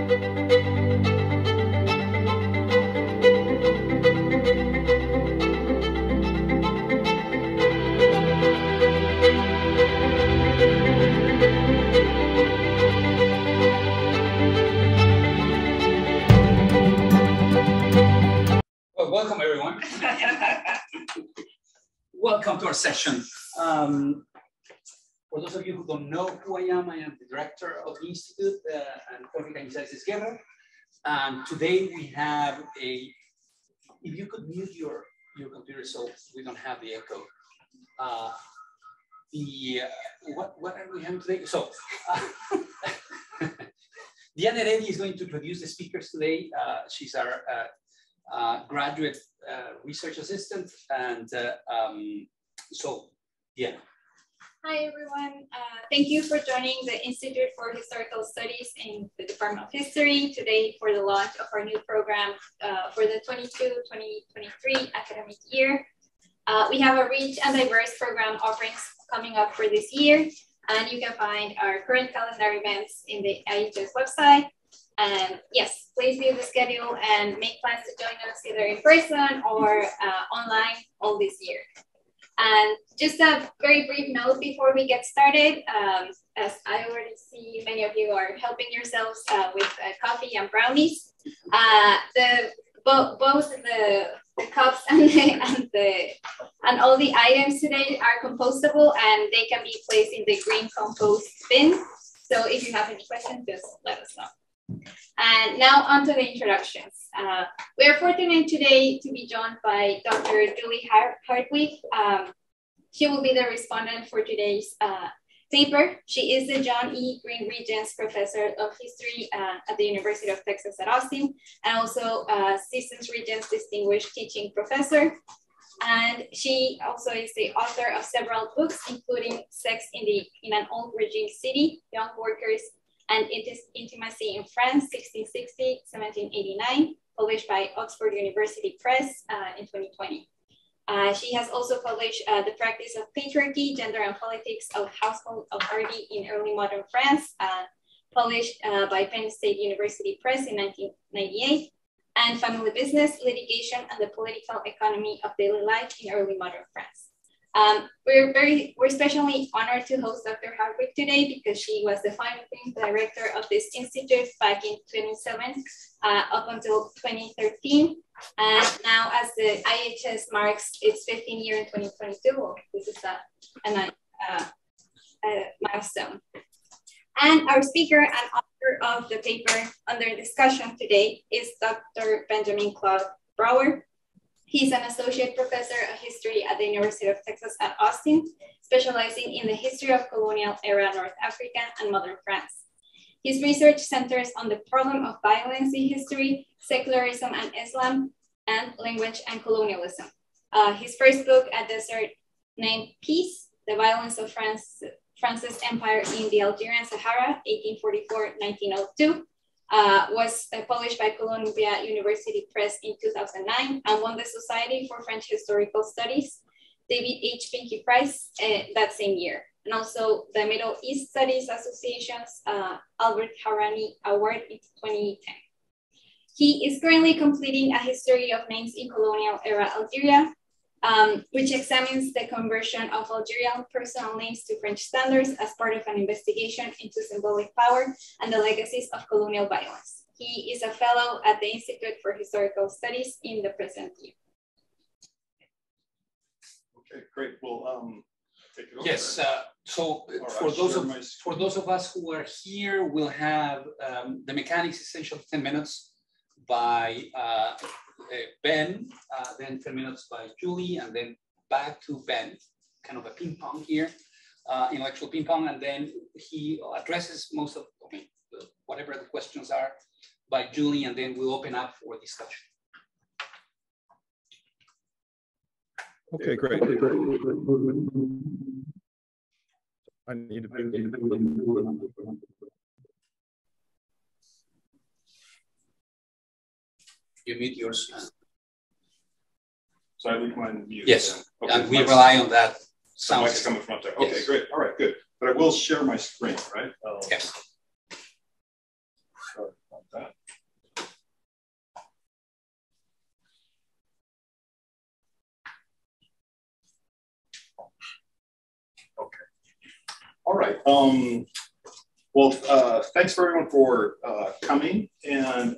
Welcome, everyone. Welcome to our session. For those of you who don't know who I am the director of the Institute and Conquest Guerra. And today we have if you could mute your computer so we don't have the echo. What are we having today? So, Diana Reddy is going to introduce the speakers today. She's our graduate research assistant, and so yeah. Hi everyone, thank you for joining the Institute for Historical Studies in the Department of History today for the launch of our new program for the 22-2023 academic year. We have a rich and diverse program offerings coming up for this year, and you can find our current calendar events in the IHS website. And yes, please view the schedule and make plans to join us either in person or online all this year. And just a very brief note before we get started, as I already see many of you are helping yourselves with coffee and brownies. Both the cups and all the items today are compostable, and they can be placed in the green compost bin. So if you have any questions, just let us know. And now on to the introductions. We are fortunate today to be joined by Dr. Julie Hartwig. She will be the respondent for today's paper. She is the John E. Green Regents Professor of History at the University of Texas at Austin, and also Assistant Regents Distinguished Teaching Professor. And she also is the author of several books, including Sex in an Old Regime City, Young Workers and Intimacy in France, 1660-1789, published by Oxford University Press in 2020. She has also published The Practice of Patriarchy, Gender and Politics of Household Authority in Early Modern France, published by Penn State University Press in 1998, and Family Business, Litigation, and the Political Economy of Daily Life in Early Modern France. We're especially honored to host Dr. Hartwig today because she was the founding director of this institute back in 2007 up until 2013. And now as the IHS marks its 15th year in 2022, well, this is a milestone. And our speaker and author of the paper under discussion today is Dr. Benjamin Claude Brouwer. He's an associate professor of history at the University of Texas at Austin, specializing in the history of colonial era North Africa and modern France. His research centers on the problem of violence in history, secularism and Islam, and language and colonialism. His first book, A Desert Named Peace, The Violence of France's Empire in the Algerian Sahara, 1844-1902, was published by Columbia University Press in 2009 and won the Society for French Historical Studies, David H. Pinky Prize that same year. And also the Middle East Studies Association's Albert Harani Award in 2010. He is currently completing a history of names in colonial era Algeria, which examines the conversion of Algerian personal names to French standards as part of an investigation into symbolic power and the legacies of colonial violence. He is a fellow at the Institute for Historical Studies in the present year. Okay, great. Well, take it over. Yes. So for those of us who are here, we'll have the mechanics essential 10 minutes by Ben, then 10 minutes by Julie, and then back to Ben, kind of a ping pong here, intellectual ping pong, and then he addresses most of whatever the questions are by Julie, and then we'll open up for discussion. Okay, great. I need to be. You mute yours. So I leave mine muted. Yes, okay, and we rely on that sound. The mic's coming from up there. Okay, yes. Great. All right, good. But I will share my screen, right? Yes. Sorry about that. Okay. All right. Well, thanks for everyone for coming, and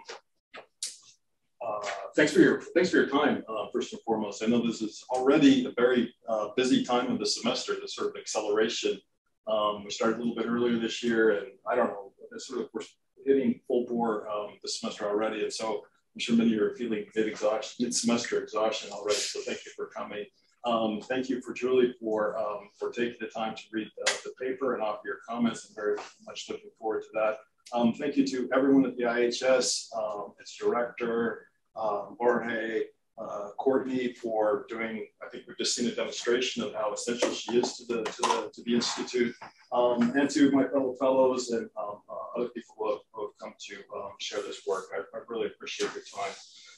thanks for your time. First and foremost, I know this is already a very busy time of the semester. The sort of acceleration. We started a little bit earlier this year, and I don't know, we're hitting full bore this semester already, and so I'm sure many of you are feeling mid-semester exhaustion already. So thank you for coming. Thank you for Julie for taking the time to read the paper and offer your comments. I'm very much looking forward to that. Thank you to everyone at the IHS, its director, Jorge, Courtney for doing. I think we've just seen a demonstration of how essential she is to the Institute, and to my fellow fellows and other people who have come to share this work. I really appreciate your time.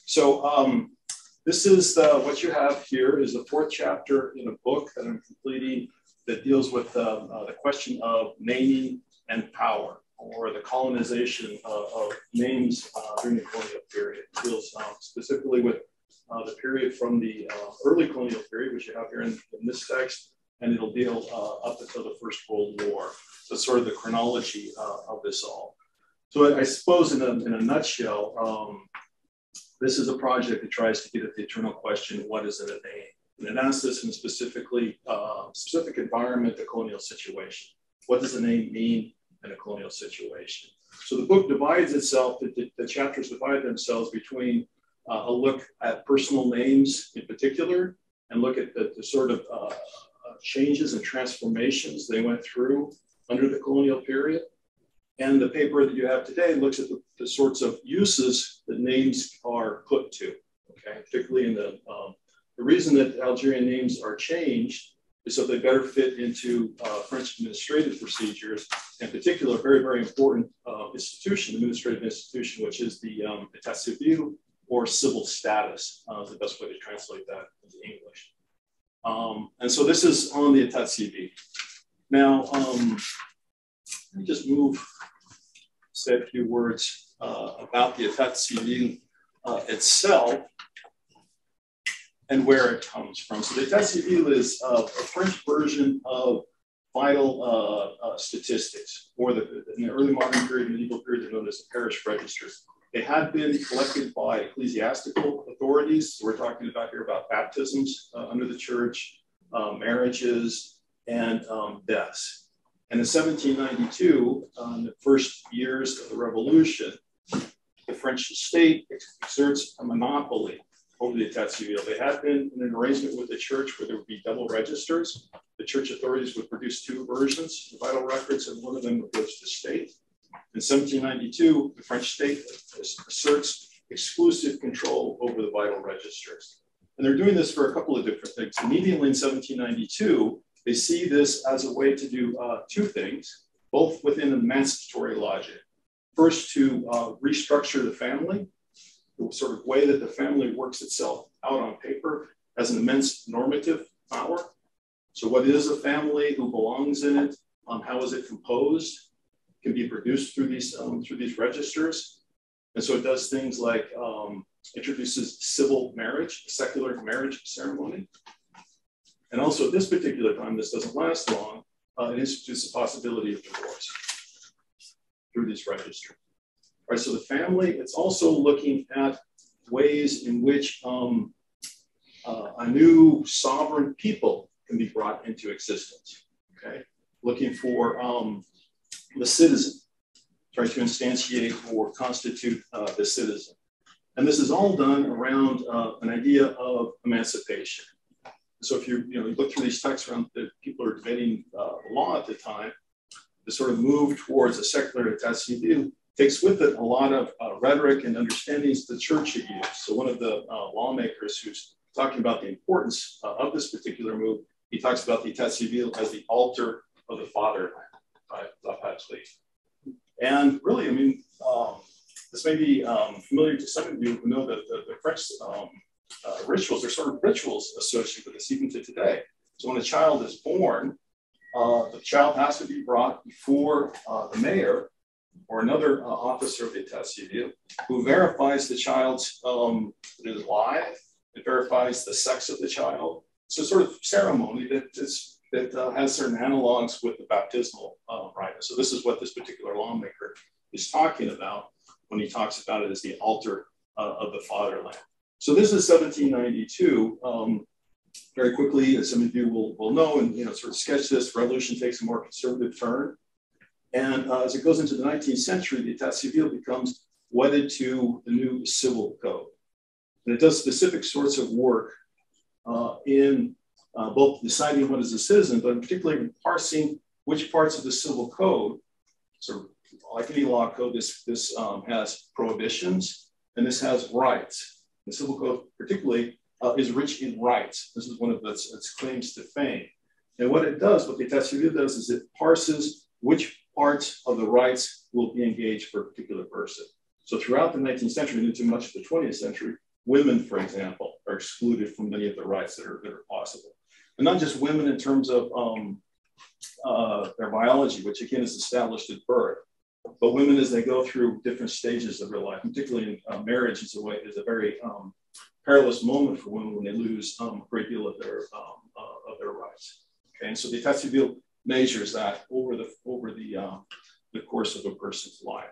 So this is what you have here is the 4th chapter in a book that I'm completing that deals with the question of naming and power, or the colonization of names during the colonial period. It deals specifically with the period from the early colonial period, which you have here in this text, and it'll deal up until the First World War. So sort of the chronology of this all. So I suppose in a nutshell, this is a project that tries to get at the eternal question, what is in a name? And it asks this in a specific environment, the colonial situation. What does a name mean in a colonial situation? So the book divides itself, the chapters divide themselves between a look at personal names in particular, and look at the sort of changes and transformations they went through under the colonial period. And the paper that you have today looks at the sorts of uses that names are put to, okay? Particularly in the reason that Algerian names are changed is so they better fit into French administrative procedures, in particular, a very, very important administrative institution, which is the état civil, or civil status, is the best way to translate that into English. And so this is on the état civil. Now, let me just say a few words about the état civil itself and where it comes from. So the état civil is a French version of vital statistics, or in the early modern period, medieval period, they're known as the parish registers. They had been collected by ecclesiastical authorities. So we're talking about here about baptisms under the church, marriages, and deaths. And in 1792, in the first years of the revolution, the French state exerts a monopoly over the état civil. They had been in an arrangement with the church where there would be double registers. The church authorities would produce 2 versions of vital records, and one of them would go to the state. In 1792, the French state asserts exclusive control over the vital registers. And they're doing this for a couple of different things. Immediately in 1792, they see this as a way to do 2 things, both within an emancipatory logic. First, to restructure the family, the sort of way that the family works itself out on paper has an immense normative power. So what is a family, who belongs in it, how is it composed, can be produced through these registers. And so it does things like introduces civil marriage, secular marriage ceremony. And also at this particular time, this doesn't last long, it institutes the possibility of divorce through these registers. All right, so the family, it's also looking at ways in which a new sovereign people can be brought into existence, okay? Looking for the citizen, trying to instantiate or constitute the citizen. And this is all done around an idea of emancipation. So if you look through these texts around that people are debating law at the time, the sort of move towards a secular état civil takes with it a lot of rhetoric and understandings the church had used. So one of the lawmakers who's talking about the importance of this particular move, he talks about the état civil as the altar of the fatherland. And really, I mean, this may be familiar to some of you who know that the French rituals, there's sort of rituals associated with this even to today. So when a child is born, the child has to be brought before the mayor or another officer of the état civil who verifies the child's is alive. It verifies the sex of the child. It's a sort of ceremony that has certain analogs with the baptismal rite. So this is what this particular lawmaker is talking about when he talks about it as the altar of the fatherland. So this is 1792. Very quickly, as some of you will know, and sort of sketch this, revolution takes a more conservative turn. And as it goes into the 19th century, the état civil becomes wedded to the new civil code. And it does specific sorts of work in both deciding what is a citizen, but in particular parsing which parts of the civil code, so like any law code, this has prohibitions and this has rights. The civil code particularly is rich in rights. This is one of its claims to fame. And what it does, what the état civil does, is it parses which parts of the rights will be engaged for a particular person. So throughout the 19th century and into much of the 20th century, women, for example, are excluded from many of the rights that are possible. And not just women in terms of their biology, which again is established at birth, but women as they go through different stages of their life, particularly in marriage is a very perilous moment for women when they lose a great deal of their rights. Okay, and so the état civil measures that over the course of a person's life.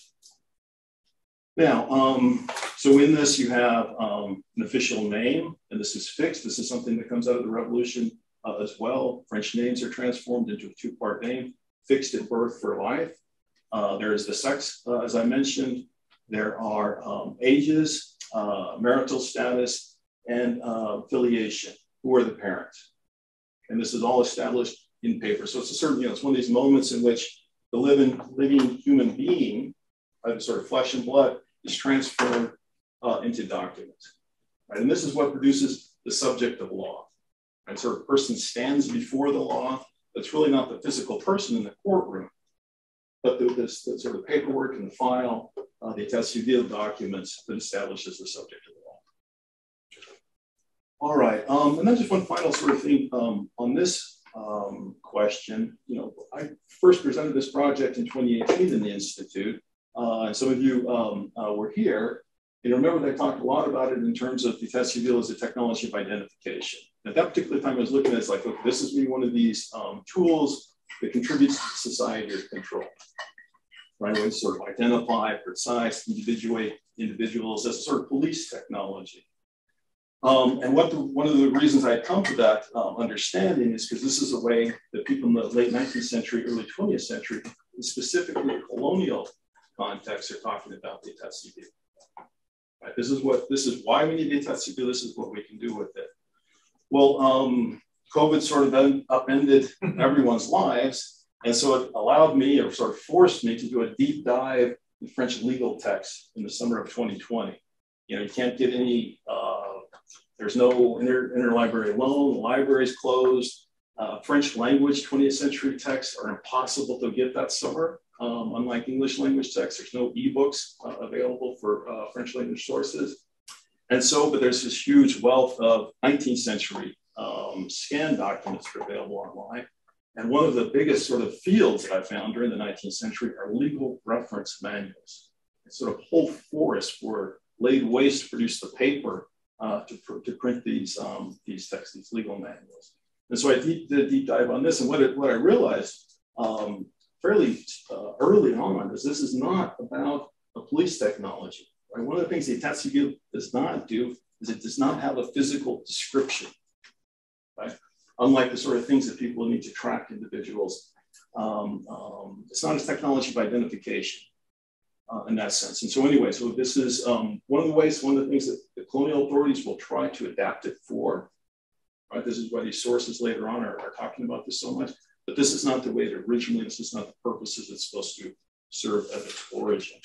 Now, so in this you have an official name, and this is fixed. This is something that comes out of the revolution as well. French names are transformed into a two-part name, fixed at birth for life. There is the sex, as I mentioned. There are ages, marital status, and affiliation. Who are the parents? And this is all established in paper. So it's a certain, it's one of these moments in which the living human being, sort of flesh and blood, is transformed into documents. Right? And this is what produces the subject of law. And so a person stands before the law. It's really not the physical person in the courtroom, but the sort of paperwork and the file, the état civil documents that establishes the subject of the law. All right, and then just one final sort of thing on this question. I first presented this project in 2018 in the Institute, and some of you were here. And remember that I talked a lot about it in terms of the état civil as a technology of identification. At that particular time, I was looking at it as like, look, this is one of these tools that contributes to society or control. Right, we sort of identify, precise, individuate individuals as sort of police technology. And one of the reasons I come to that understanding is because this is a way that people in the late 19th century, early 20th century, and specifically the colonial context, are talking about the état civil. Right, this is why we need the état civil. This is what we can do with it. Well, COVID sort of upended everyone's lives. And so it allowed me, or sort of forced me, to do a deep dive in French legal texts in the summer of 2020. You can't get any, there's no interlibrary loan, the library's closed. French language 20th century texts are impossible to get that summer. Unlike English language texts, there's no ebooks available for French language sources. And so, but there's this huge wealth of 19th century scanned documents that are available online. And one of the biggest sort of fields that I found during the 19th century are legal reference manuals. And sort of whole forests were laid waste to produce the paper to print these texts, these legal manuals. And so I did a deep dive on this. And what I realized fairly early on is this is not about a police technology. Right? One of the things the état civil does not do is it does not have a physical description. Right? Unlike the sort of things that people need to track individuals. It's not a technology of identification in that sense. And so anyway, so this is one of the things that the colonial authorities will try to adapt it for. Right? This is why these sources later on are talking about this so much. But this is not the way it originally, this is not the purposes it's supposed to serve at its origin.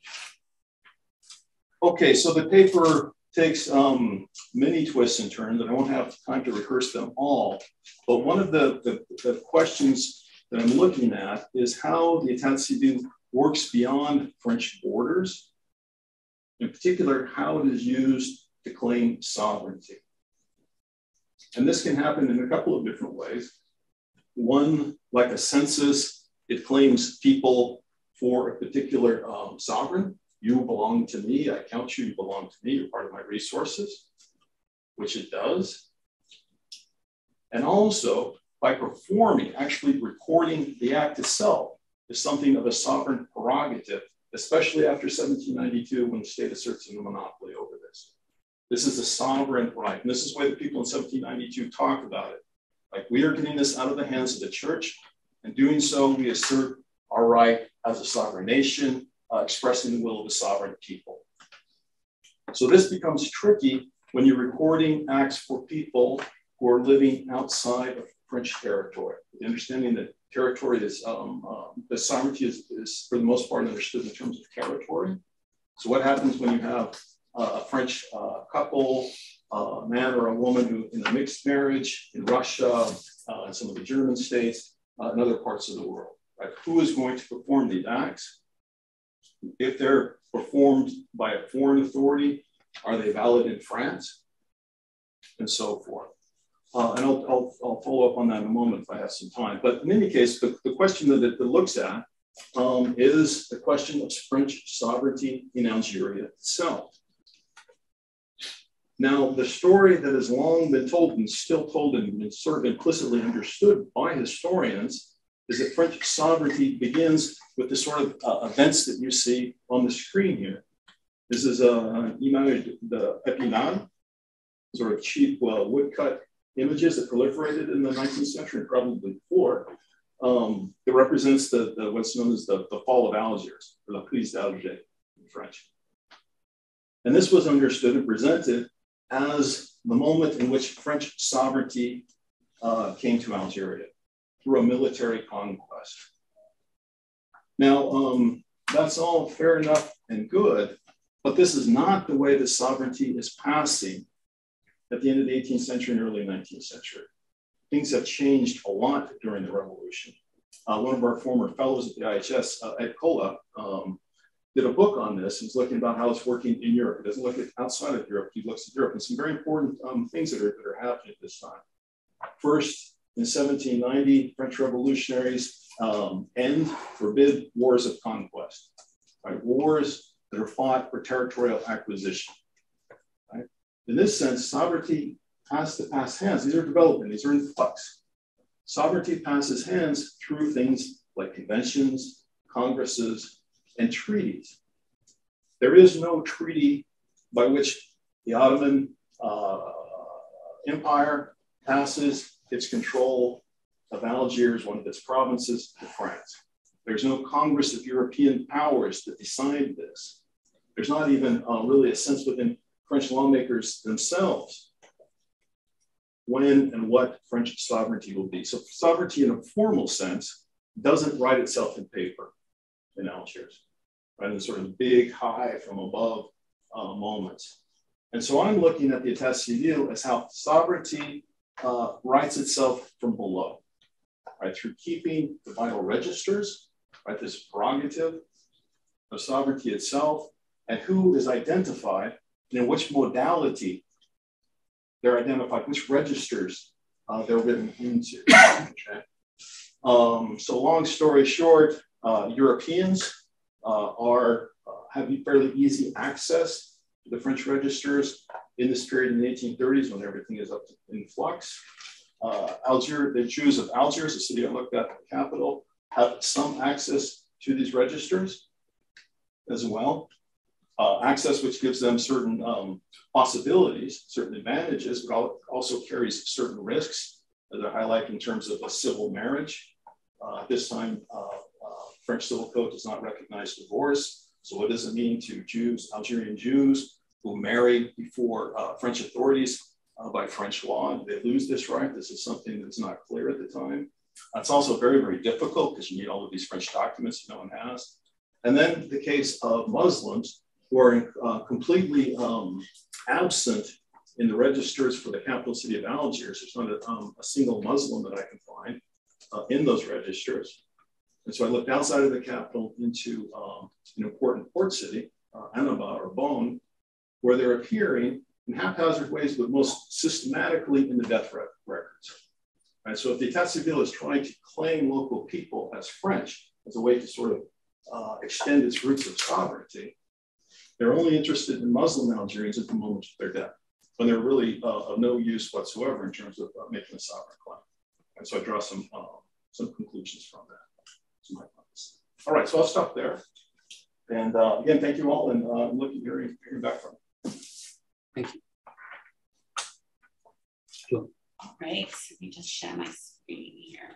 Okay, so the paper takes many twists and turns, and I won't have time to rehearse them all. But one of the questions that I'm looking at is how the état civil works beyond French borders. In particular, how it is used to claim sovereignty. And this can happen in a couple of different ways. One, like a census, it claims people for a particular sovereign. You belong to me, I count you, you belong to me, you're part of my resources, which it does. And also, by performing, actually recording the act itself is something of a sovereign prerogative, especially after 1792 when the state asserts a monopoly over this. This is a sovereign right. And this is why the people in 1792 talk about it. Like, we are getting this out of the hands of the church. And doing so, we assert our right as a sovereign nation, expressing the will of the sovereign people. So this becomes tricky when you're recording acts for people who are living outside of French territory. The understanding that territory is, the sovereignty is for the most part understood in terms of territory. So what happens when you have a French couple, a man or a woman who in a mixed marriage in Russia, and some of the German states, and other parts of the world, right? Who is going to perform these acts? If they're performed by a foreign authority, are they valid in France? And so forth. And I'll follow up on that in a moment if I have some time. But in any case, the question that it looks at is the question of French sovereignty in Algeria itself. Now, the story that has long been told and still told and sort of implicitly understood by historians is that French sovereignty begins with the sort of events that you see on the screen here. This is an image de épinal, sort of cheap woodcut images that proliferated in the 19th century, probably before. It represents what's known as the fall of Algiers, or la prise d'Alger in French. And this was understood and presented as the moment in which French sovereignty came to Algeria through a military conquest. Now, that's all fair enough and good, but this is not the way the sovereignty is passing at the end of the 18th century and early 19th century. Things have changed a lot during the revolution. One of our former fellows at the IHS, Ed Kola, did a book on this. He's looking about how it's working in Europe. He doesn't look at outside of Europe, he looks at Europe, and some very important things that are happening at this time. First, in 1790, French revolutionaries forbid wars of conquest, right? Wars that are fought for territorial acquisition. Right? In this sense, sovereignty has to pass hands. These are development, these are in flux. Sovereignty passes hands through things like conventions, congresses, and treaties. There is no treaty by which the Ottoman Empire passes its control of Algiers, one of its provinces, to France. There's no Congress of European powers that decide this. There's not even really a sense within French lawmakers themselves when and what French sovereignty will be. So sovereignty in a formal sense doesn't write itself in paper in Algiers, right? In sort of big, high from above moments. And so I'm looking at the état civil as how sovereignty writes itself from below, right? Through keeping the vital registers, right? This prerogative of sovereignty itself, and who is identified and in which modality they're identified, which registers they're written into. Okay? So long story short, Europeans have fairly easy access to the French registers in this period in the 1830s when everything is up in flux. The Jews of Algiers, the city I looked at, the capital, have some access to these registers as well. Access which gives them certain possibilities, certain advantages, but also carries certain risks that I highlight in terms of a civil marriage. This time, French civil code does not recognize divorce. So what does it mean to Jews, Algerian Jews who marry before French authorities by French law? They lose this right. This is something that's not clear at the time. It's also very, very difficult because you need all of these French documents that no one has. And then the case of Muslims who are completely absent in the registers for the capital city of Algiers. There's not a single Muslim that I can find in those registers. And so I looked outside of the capital into an important port city, Annaba or Bonn, where they're appearing in haphazard ways, but most systematically in the death records. Right? So if the état civil is trying to claim local people as French, as a way to sort of extend its roots of sovereignty. They're only interested in Muslim Algerians at the moment of their death, when they're really of no use whatsoever in terms of making a sovereign claim. And so I draw some conclusions from that. All right, so I'll stop there. And again, thank you all, and I'm looking to hear back from you. Thank you. Sure. All right, so let me just share my screen here.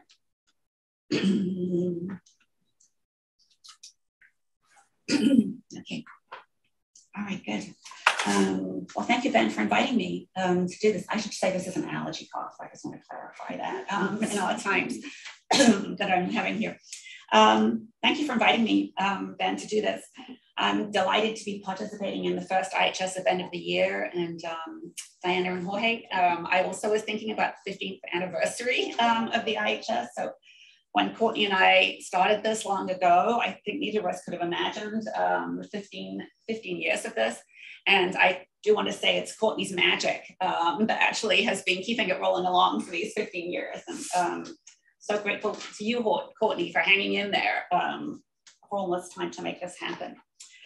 Okay. All right, good. Well, thank you, Ben, for inviting me to do this. I should say this is an allergy cough. I just want to clarify that in all the times that I'm having here. Thank you for inviting me, Ben, to do this. I'm delighted to be participating in the first IHS event of the year, and Diana and Jorge. I also was thinking about the 15th anniversary of the IHS. So when Courtney and I started this long ago, I think neither of us could have imagined 15 years of this. And I do want to say it's Courtney's magic that actually has been keeping it rolling along for these 15 years. And so grateful to you, Courtney, for hanging in there for all this time to make this happen.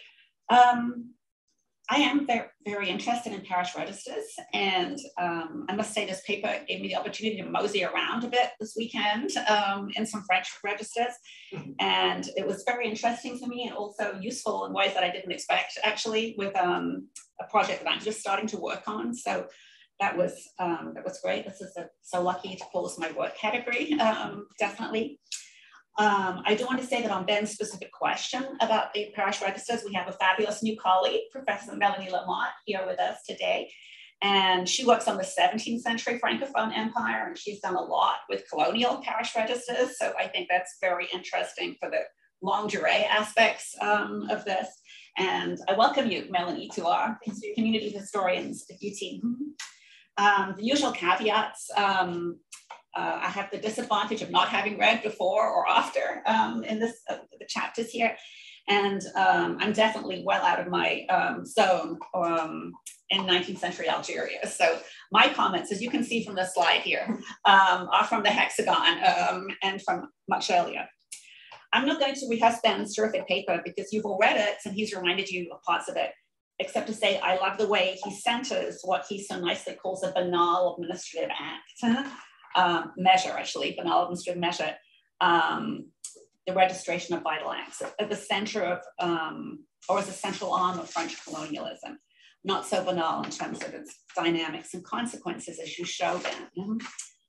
I am very, very interested in parish registers, and I must say this paper gave me the opportunity to mosey around a bit this weekend in some French registers, and it was very interesting to me and also useful in ways that I didn't expect, actually, with a project that I'm just starting to work on. So that was great. This is so lucky to pull as my work category, definitely. I do want to say that on Ben's specific question about the parish registers, we have a fabulous new colleague, Professor Melanie Lamont, here with us today. And she works on the 17th century Francophone Empire, and she's done a lot with colonial parish registers. So I think that's very interesting for the longue durée aspects of this. And I welcome you, Melanie, to our community historians at UT. The usual caveats. I have the disadvantage of not having read before or after in the chapters here. And I'm definitely well out of my zone in 19th century Algeria. So my comments, as you can see from the slide here, are from the hexagon and from much earlier. I'm not going to rehearse Ben's terrific paper because you've all read it and he's reminded you of parts of it, except to say I love the way he centers what he so nicely calls a banal administrative act. Measure, actually, banal administrative measure, the registration of vital acts at the center of, or as a central arm of French colonialism. Not so banal in terms of its dynamics and consequences as you show them.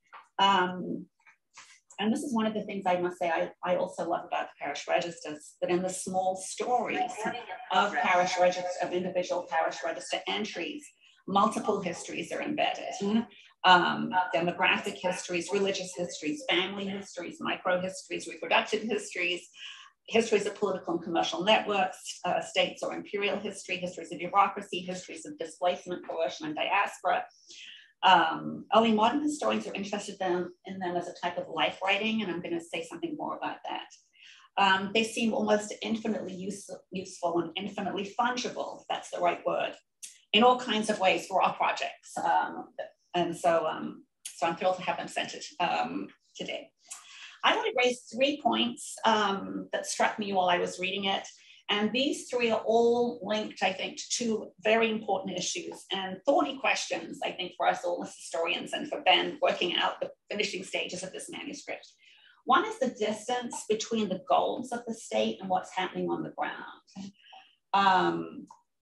And this is one of the things I must say I also love about the parish registers, that in the small stories of parish registers, of individual parish register entries, multiple histories are embedded. Demographic histories, religious histories, family histories, micro-histories, reproductive histories, histories of political and commercial networks, states or imperial history, histories of bureaucracy, histories of displacement, coercion, and diaspora. Only modern historians are interested in them as a type of life writing, and I'm going to say something more about that. They seem almost infinitely useful and infinitely fungible, if that's the right word, in all kinds of ways for our projects. And so I'm thrilled to have them centered today. I want to raise 3 points that struck me while I was reading it. And these 3 are all linked, I think, to 2 very important issues and thorny questions, I think, for us all as historians and for Ben working out the finishing stages of this manuscript. One is the distance between the goals of the state and what's happening on the ground.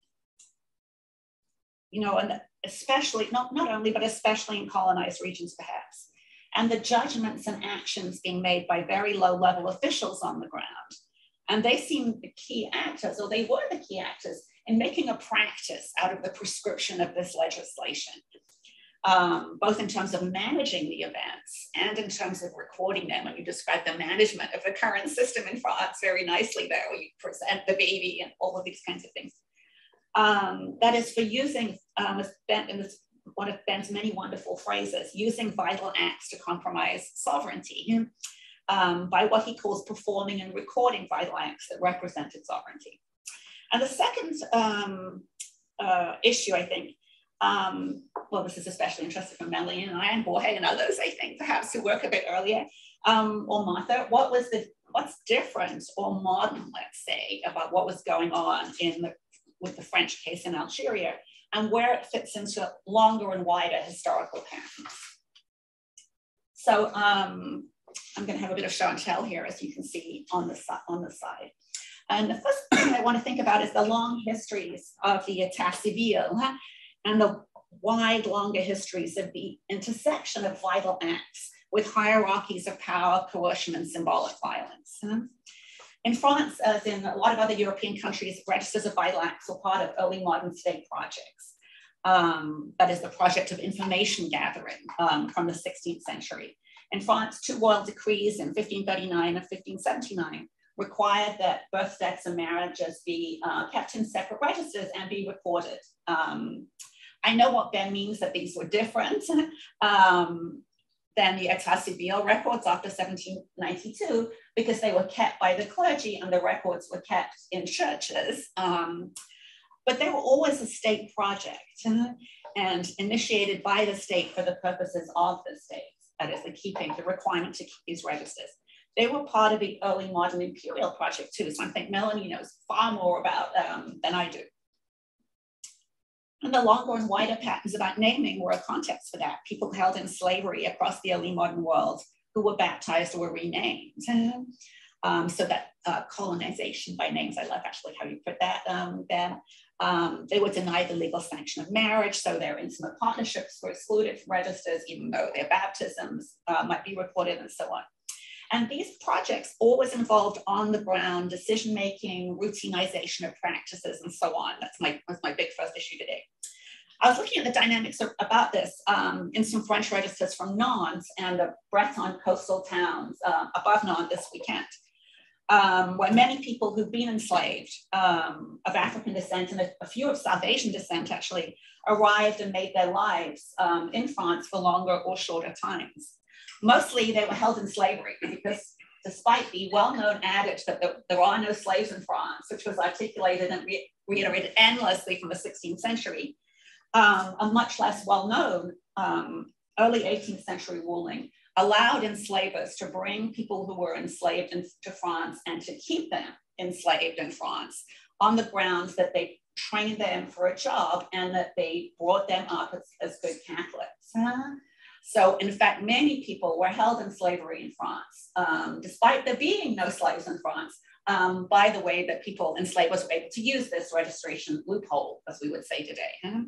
You know, and especially, not only, but especially in colonized regions, perhaps, and the judgments and actions being made by very low-level officials on the ground. And they seem the key actors, or they were the key actors, in making a practice out of the prescription of this legislation, both in terms of managing the events and in terms of recording them. And you describe the management of the current system in France very nicely there, where you present the baby and all of these kinds of things. That is for using, one of Ben's many wonderful phrases, using vital acts to compromise sovereignty by what he calls performing and recording vital acts that represented sovereignty. And the second issue, I think, well, this is especially interesting for Melanie and I and Jorge and others, I think, perhaps who work a bit earlier, or Martha, what was the what's different or modern, let's say, about what was going on with the French case in Algeria, and where it fits into longer and wider historical patterns. So I'm going to have a bit of show and tell here, as you can see on the side. And the first thing I want to think about is the long histories of the état civil and the wide, longer histories of the intersection of vital acts with hierarchies of power, coercion, and symbolic violence. In France, as in a lot of other European countries, registers of vital acts were part of early modern state projects. That is the project of information gathering from the 16th century. In France, 2 royal decrees in 1539 and 1579 required that births, deaths, and marriages be kept in separate registers and be recorded. I know what Ben means, that these were different than the état civil records after 1792, because they were kept by the clergy and the records were kept in churches. But they were always a state project and initiated by the state for the purposes of the state. That is the requirement to keep these registers. They were part of the early modern imperial project too. So I think Melanie knows far more about than I do. And the longer and wider patterns about naming were a context for that. People held in slavery across the early modern world who were baptized or were renamed. So that colonization by names, I love actually how you put that, Ben. They were denied the legal sanction of marriage, so their intimate partnerships were excluded from registers, even though their baptisms might be recorded and so on. And these projects always involved on-the-ground decision-making, routinization of practices, and so on. That's my big first issue today. I was looking at the dynamics about this in some French registers from Nantes and the Breton coastal towns above Nantes this weekend, where many people who've been enslaved of African descent and a few of South Asian descent actually arrived and made their lives in France for longer or shorter times. Mostly they were held in slavery because despite the well-known adage that there are no slaves in France, which was articulated and reiterated endlessly from the 16th century, a much less well-known early 18th century ruling allowed enslavers to bring people who were enslaved to France and to keep them enslaved in France on the grounds that they trained them for a job and that they brought them up as good Catholics. So in fact, many people were held in slavery in France, despite there being no slaves in France, by the way that people, enslavers, were able to use this registration loophole, as we would say today.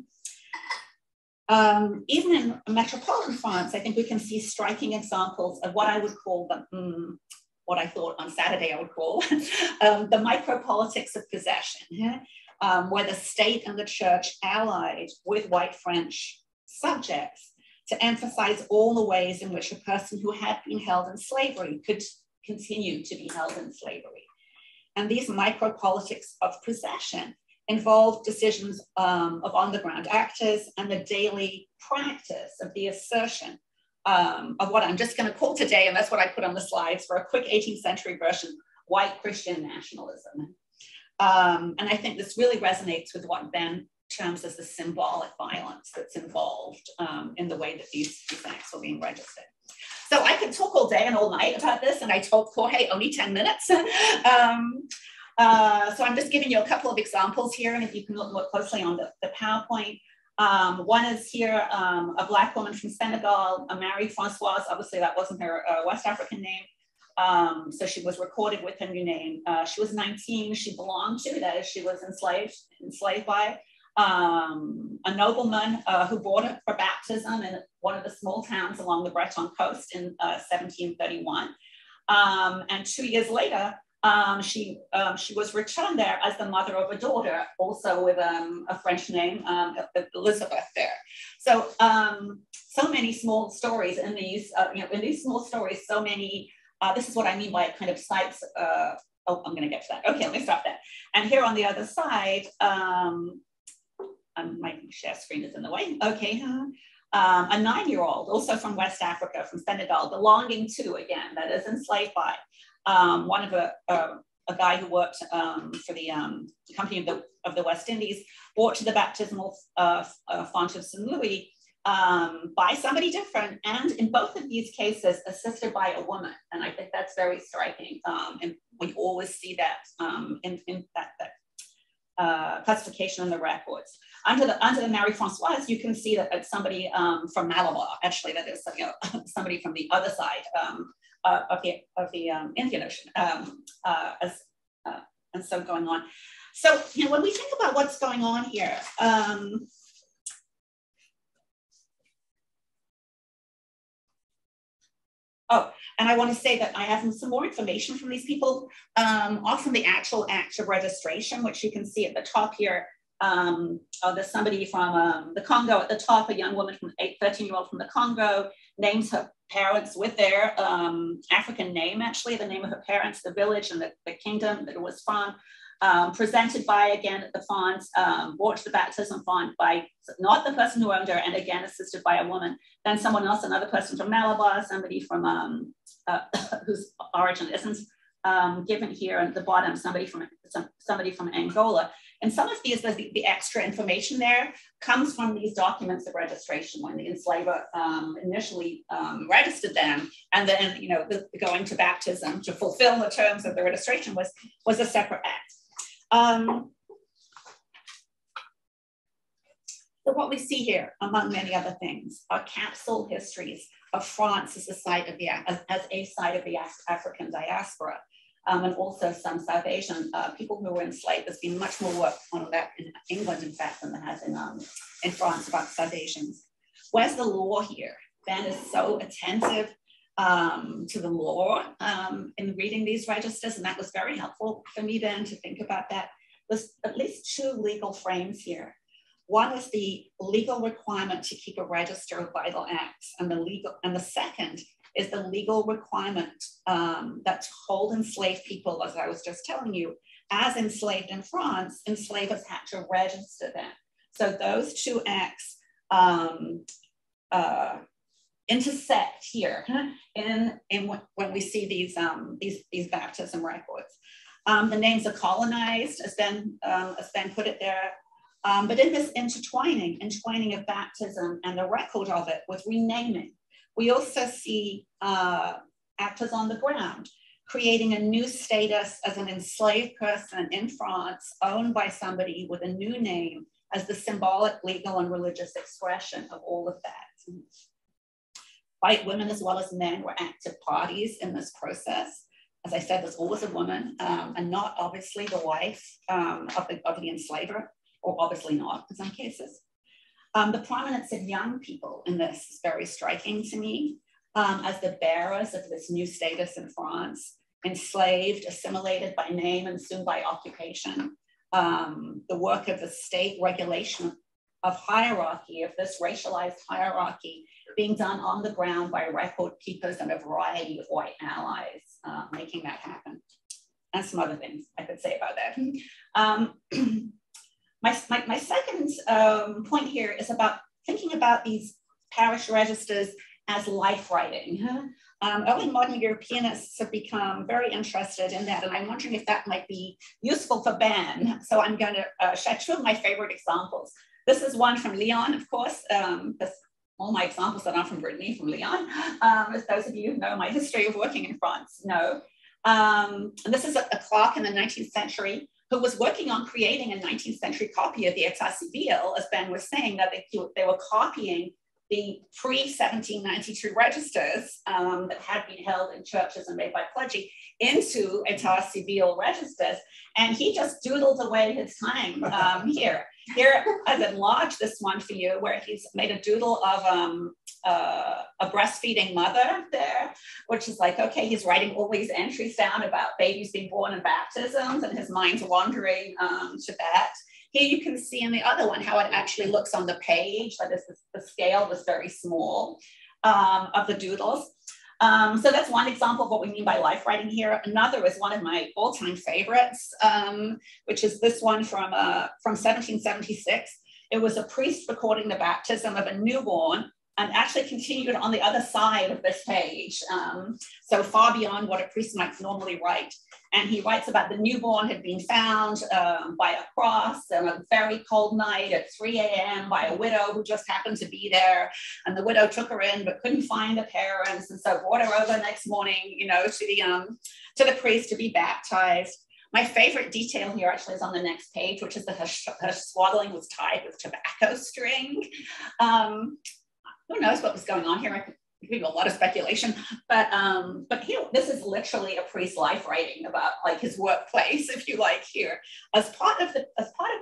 Even in metropolitan France, I think we can see striking examples of what I would call what I thought on Saturday I would call the micropolitics of possession, where the state and the church allied with white French subjects to emphasize all the ways in which a person who had been held in slavery could continue to be held in slavery. And these micropolitics of possession involved decisions of on-the-ground actors and the daily practice of the assertion of what I'm just going to call today, and that's what I put on the slides for a quick 18th century version, white Christian nationalism. And I think this really resonates with what Ben terms as the symbolic violence that's involved in the way that these acts are being registered. So I could talk all day and all night about this, and I told Jorge only 10 minutes. So I'm just giving you a couple of examples here, and if you can look closely on the PowerPoint. One is here, a Black woman from Senegal, Marie Françoise. Obviously that wasn't her West African name. So she was recorded with her new name. She was 19, she belonged to, that is, she was enslaved by a nobleman who brought her for baptism in one of the small towns along the Breton coast in 1731. And 2 years later, she was returned there as the mother of a daughter, also with a French name, Elizabeth there. So, so many small stories in these, in these small stories, so many, this is what I mean by it kind of sites, oh, I'm gonna get to that. Okay, let me stop that. And here on the other side, my share screen is in the way. Okay, a 9-year-old, also from West Africa, from Senegal, belonging to, again, that is enslaved by, one of a guy who worked for the company of the West Indies, brought to the baptismal font of St. Louis by somebody different, and in both of these cases, assisted by a woman. And I think that's very striking. And we always see that in that classification in the records. Under the Marie-Françoise, you can see that it's somebody from Malabar. Actually, that is somebody from the other side of the Indian Ocean, and so going on. So when we think about what's going on here, and I want to say that I have some more information from these people, often the actual act of registration, which you can see at the top here. There's somebody from the Congo at the top, a young woman, 13-year-old from the Congo, names her parents with their African name, actually, the name of her parents, the village and the kingdom that it was from. Presented by, again, at the font, brought to the baptism font by not the person who owned her, and again, assisted by a woman. Then someone else, another person from Malabar, somebody from whose origin isn't given here at the bottom, somebody from Angola. And some of these, the extra information there comes from these documents of registration when the enslaver initially registered them, and then going to baptism to fulfill the terms of the registration was a separate act. So what we see here, among many other things, are capsule histories of France as a site of the African diaspora, and also some South Asian people who were enslaved. There's been much more work on that in England, in fact, than there has in France about South Asians. Where's the law here? Ben is so attentive to the law in reading these registers, and that was very helpful for me then to think about that. There's at least two legal frames here. One is the legal requirement to keep a register of vital acts, and the second is the legal requirement that to hold enslaved people, as I was just telling you, as enslaved in France, enslavers had to register them. So those two acts intersect here when we see these baptism records. The names are colonized, as Ben put it there. But in this entwining of baptism and the record of it with renaming, we also see actors on the ground creating a new status as an enslaved person in France, owned by somebody with a new name, as the symbolic, legal, and religious expression of all of that. White women as well as men were active parties in this process. As I said, there's always a woman, and not obviously the wife of the enslaver, or obviously not in some cases. The prominence of young people in this is very striking to me, as the bearers of this new status in France, enslaved, assimilated by name and soon by occupation. The work of the state regulation of hierarchy, of this racialized hierarchy, being done on the ground by record keepers and a variety of white allies, making that happen. And some other things I could say about that. My second point here is about thinking about these parish registers as life writing. Early modern Europeanists have become very interested in that, and I'm wondering if that might be useful for Ben. So I'm going to share two of my favorite examples. This is one from Lyon, of course. All my examples that are from Brittany, from Lyon, as those of you who know my history of working in France know. And this is a clerk in the 19th century who was working on creating a 19th century copy of the État civil, as Ben was saying, that they were copying the pre-1792 registers that had been held in churches and made by clergy into État civil registers. And he just doodled away his time here. Here, I've enlarged this one for you, where he's made a doodle of a breastfeeding mother there, which is like, okay, he's writing all these entries down about babies being born and baptisms, and his mind's wandering to that. Here you can see in the other one how it actually looks on the page, like the scale was very small of the doodles. So that's one example of what we mean by life writing here. Another is one of my all-time favorites, which is this one from 1776. It was a priest recording the baptism of a newborn, and actually continued on the other side of this page, so far beyond what a priest might normally write. And he writes about the newborn had been found by a cross on a very cold night at 3 a.m. by a widow who just happened to be there. And the widow took her in, but couldn't find the parents. And so brought her over next morning, you know, to the priest to be baptized. My favorite detail here actually is on the next page, which is that her swaddling was tied with tobacco string. Who knows what was going on here? I could give you a lot of speculation, but here, this is literally a priest's life writing about like his workplace, if you like, here as part of the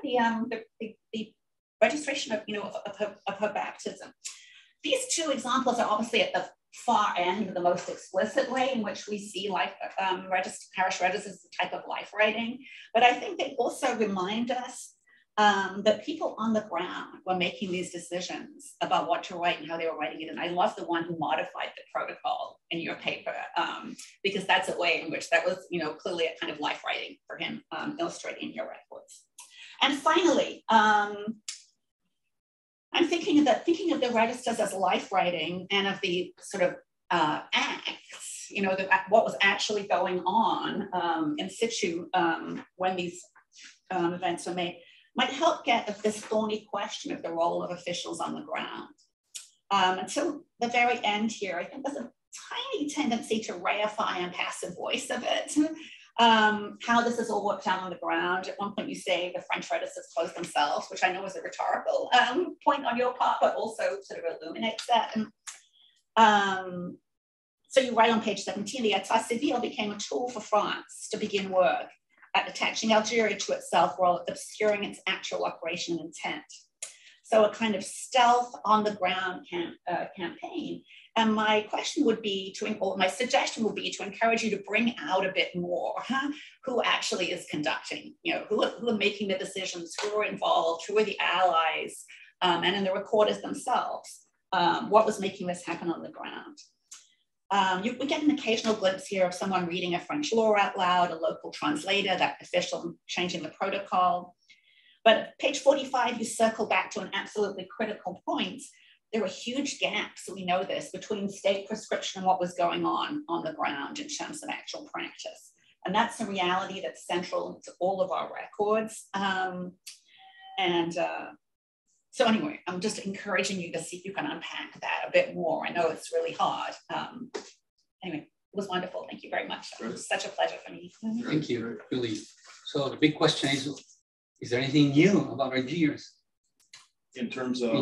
registration of, you know, of her baptism. These two examples are obviously at the far end, the most explicit way in which we see life parish registers as a type of life writing, but I think they also remind us that people on the ground were making these decisions about what to write and how they were writing it. And I love the one who modified the protocol in your paper, because that's a way in which that was, you know, clearly a kind of life writing for him, illustrating your records. And finally, I'm thinking of the registers as life writing and of the sort of acts, you know, what was actually going on in situ when these events were made, might help get at this thorny question of the role of officials on the ground. Until the very end here, I think there's a tiny tendency to reify and passive voice of it. How this is all worked out on the ground. At one point you say the French registers closed themselves, which I know is a rhetorical point on your part, but also sort of illuminates that. And, so you write on page 17, the état civil became a tool for France to begin work at attaching Algeria to itself while obscuring its actual operation and intent. So a kind of stealth on the ground campaign. And my question would be or my suggestion would be to encourage you to bring out a bit more who actually is conducting, you know, who are making the decisions, who are involved, who are the allies, and in the recorders themselves, what was making this happen on the ground. We get an occasional glimpse here of someone reading a French law out loud, a local translator, that official changing the protocol. But at page 45, you circle back to an absolutely critical point. There were huge gaps, we know this, between state prescription and what was going on the ground in terms of actual practice. And that's a reality that's central to all of our records. So anyway, I'm just encouraging you to see if you can unpack that a bit more. I know it's really hard. Anyway, it was wonderful. Thank you very much. It was such a pleasure for me. Thank you, Julie. So the big question is there anything new about Algerians? In terms of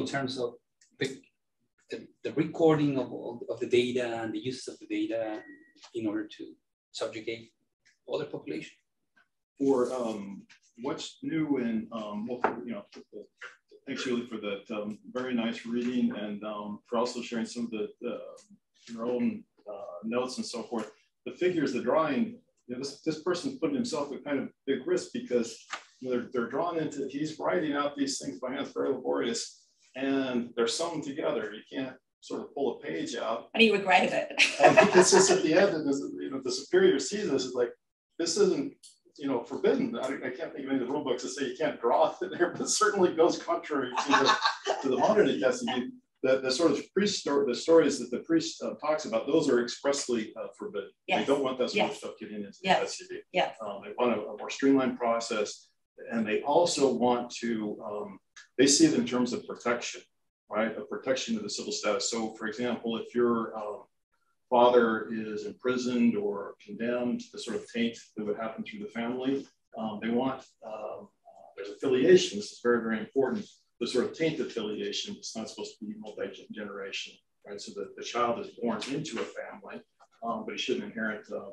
the recording of the data and the use of the data in order to subjugate other population? For what's new and well, you know, thanks, Julie, for that very nice reading and for also sharing some of the your own notes and so forth. The figures, the drawing, you know, this person's putting himself at kind of big risk because, you know, they're drawn into, he's writing out these things by hand, it's very laborious, and they're sewn together. You can't sort of pull a page out. And he regretted it. And it's just at the end, and you know, the superior sees this, is like, this isn't, you know, forbidden. I can't think of any of the rule books that say you can't draw it there, but it certainly goes contrary to the modern testing. The sort of the stories that the priest talks about, those are expressly forbidden. Yes. They don't want that sort of stuff getting into the SCD. Yes. They want a more streamlined process, and they also want to, they see it in terms of protection, right? A protection of the civil status. So for example, if your father is imprisoned or condemned, the sort of taint that would happen through the family, they want, there's affiliation. This is very, very important. The sort of taint affiliation is not supposed to be multi-generation, right? So the child is born into a family, but he shouldn't inherit the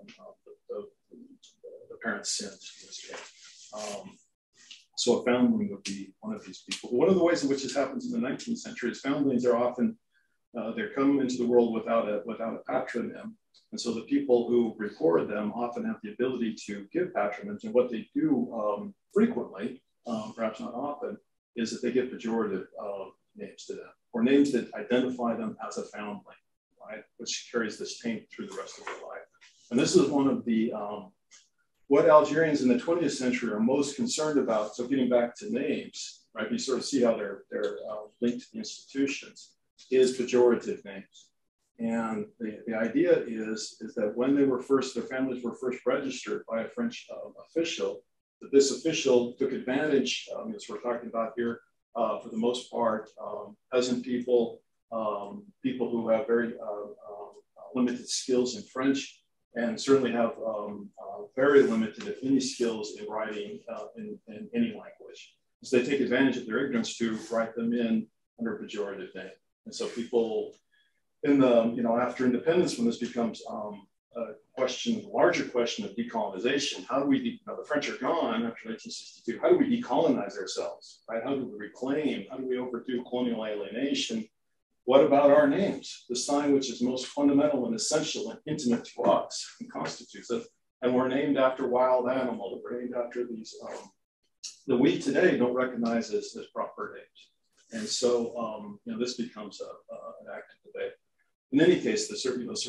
parent's sins in this case. So a foundling would be one of these people. One of the ways in which this happens in the 19th century is foundlings are often, they come into the world without a patronym. And so the people who record them often have the ability to give patronage. And what they do frequently, perhaps not often, is that they give pejorative names to them, or names that identify them as a foundling, right? Which carries this taint through the rest of their life. And this is one of the, what Algerians in the 20th century are most concerned about. So getting back to names, right? You sort of see how they're linked to the institutions, is pejorative names. And the idea is that when they were first, their families were first registered by a French official, that this official took advantage, as we're talking about here, for the most part, peasant people, people who have very limited skills in French, and certainly have very limited, if any, skills in writing in any language. So they take advantage of their ignorance to write them in under a pejorative name. And so people in the, after independence, when this becomes a question, a larger question of decolonization, how do we, the French are gone after 1962, how do we decolonize ourselves, right? How do we reclaim, how do we overdo colonial alienation? What about our names? The sign which is most fundamental and essential and intimate to us and constitutes us. And we're named after wild animals, we're named after these, that we today don't recognize as proper names. And so, this becomes an active debate. In any case, this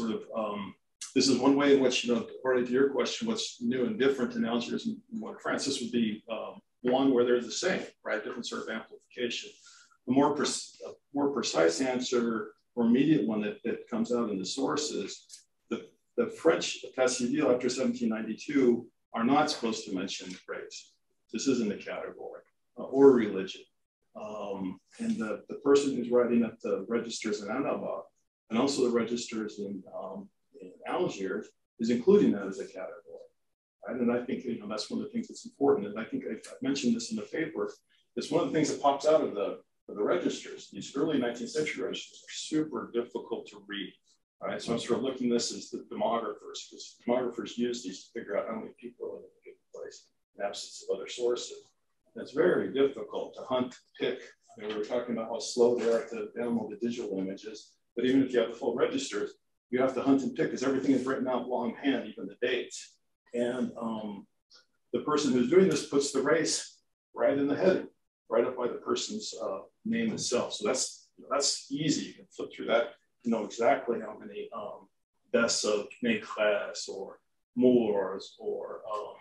is one way in which, according to your question, what's new and different in Algiers and modern France, this would be one where they're the same, right? Different sort of amplification. The more precise answer or immediate one that comes out in the sources, the French état civil after 1792 are not supposed to mention race. This isn't a category or religion. And the person who's writing up the registers in Annaba and also the registers in Algiers is including that as a category. Right? And I think that's one of the things that's important. And I think I've mentioned this in the paper. It's one of the things that pops out of the registers. These early 19th century registers are super difficult to read. All right, so I'm sort of looking at this as the demographers, because demographers use these to figure out how many people are in a given place in absence of other sources. And it's very difficult to hunt, pick. We were talking about how slow they are to download the digital images, but even if you have the full registers, you have to hunt and pick because everything is written out longhand, even the dates. And the person who's doing this puts the race right in the heading, right up by the person's name itself. So that's easy. You can flip through that to know exactly how many deaths of maîtresses or Moors or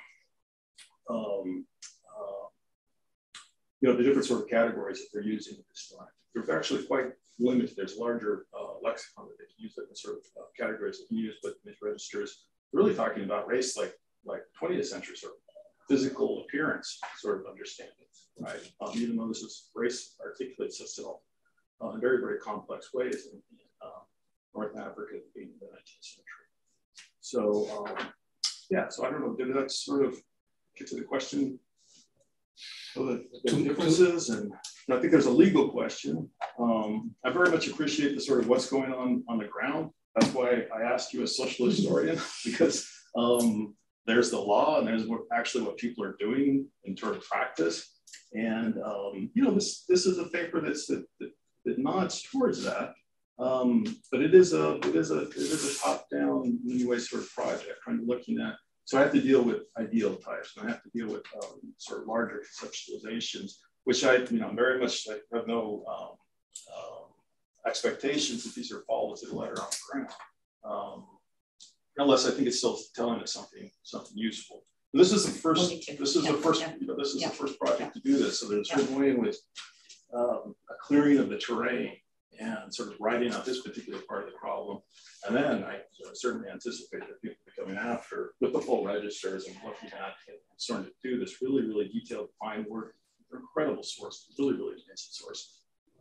the different sort of categories that they're using at this time. They're actually quite limited. There's a larger lexicon that they can use, different sort of categories they can use, but these registers really talking about race like 20th century sort of physical appearance sort of understanding, right? Even though this is race articulates itself in very, very complex ways in North Africa being the 19th century. So so I don't know, did that sort of get to the question of the differences? And I think there's a legal question. I very much appreciate the sort of what's going on the ground. That's why I asked you as social historian, because there's the law and there's what people are doing in terms of practice. And, this is a paper that nods towards that. But it is a top-down, in many ways, sort of project, looking at. So I have to deal with ideal types, and I have to deal with sort of larger conceptualizations, which I very much have no expectations that these are followed to the letter on the ground, unless I think it's still telling us something useful. And this is the first. This is the first. This is the first project to do this. So there's a certain way in which a clearing of the terrain and sort of writing out this particular part of the problem. And then I certainly anticipate that people will be coming after with the full registers and looking at and starting to do this really, really detailed, fine work. They're incredible sources, really, really amazing sources.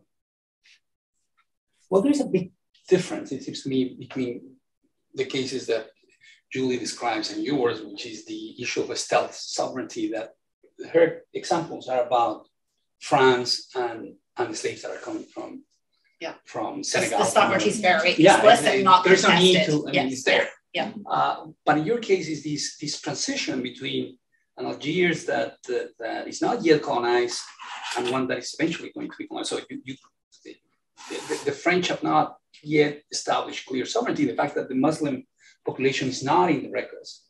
Well, there's a big difference, it seems to me, between the cases that Julie describes and yours, which is the issue of a stealth sovereignty, that her examples are about France and the slaves that are coming from Senegal. The sovereignty is very explicit, not there's no need contested. to, it's there. Yeah. But in your case, is this transition between an Algiers that is not yet colonized and one that is eventually going to be colonized. So the French have not yet established clear sovereignty. The fact that the Muslim population is not in the records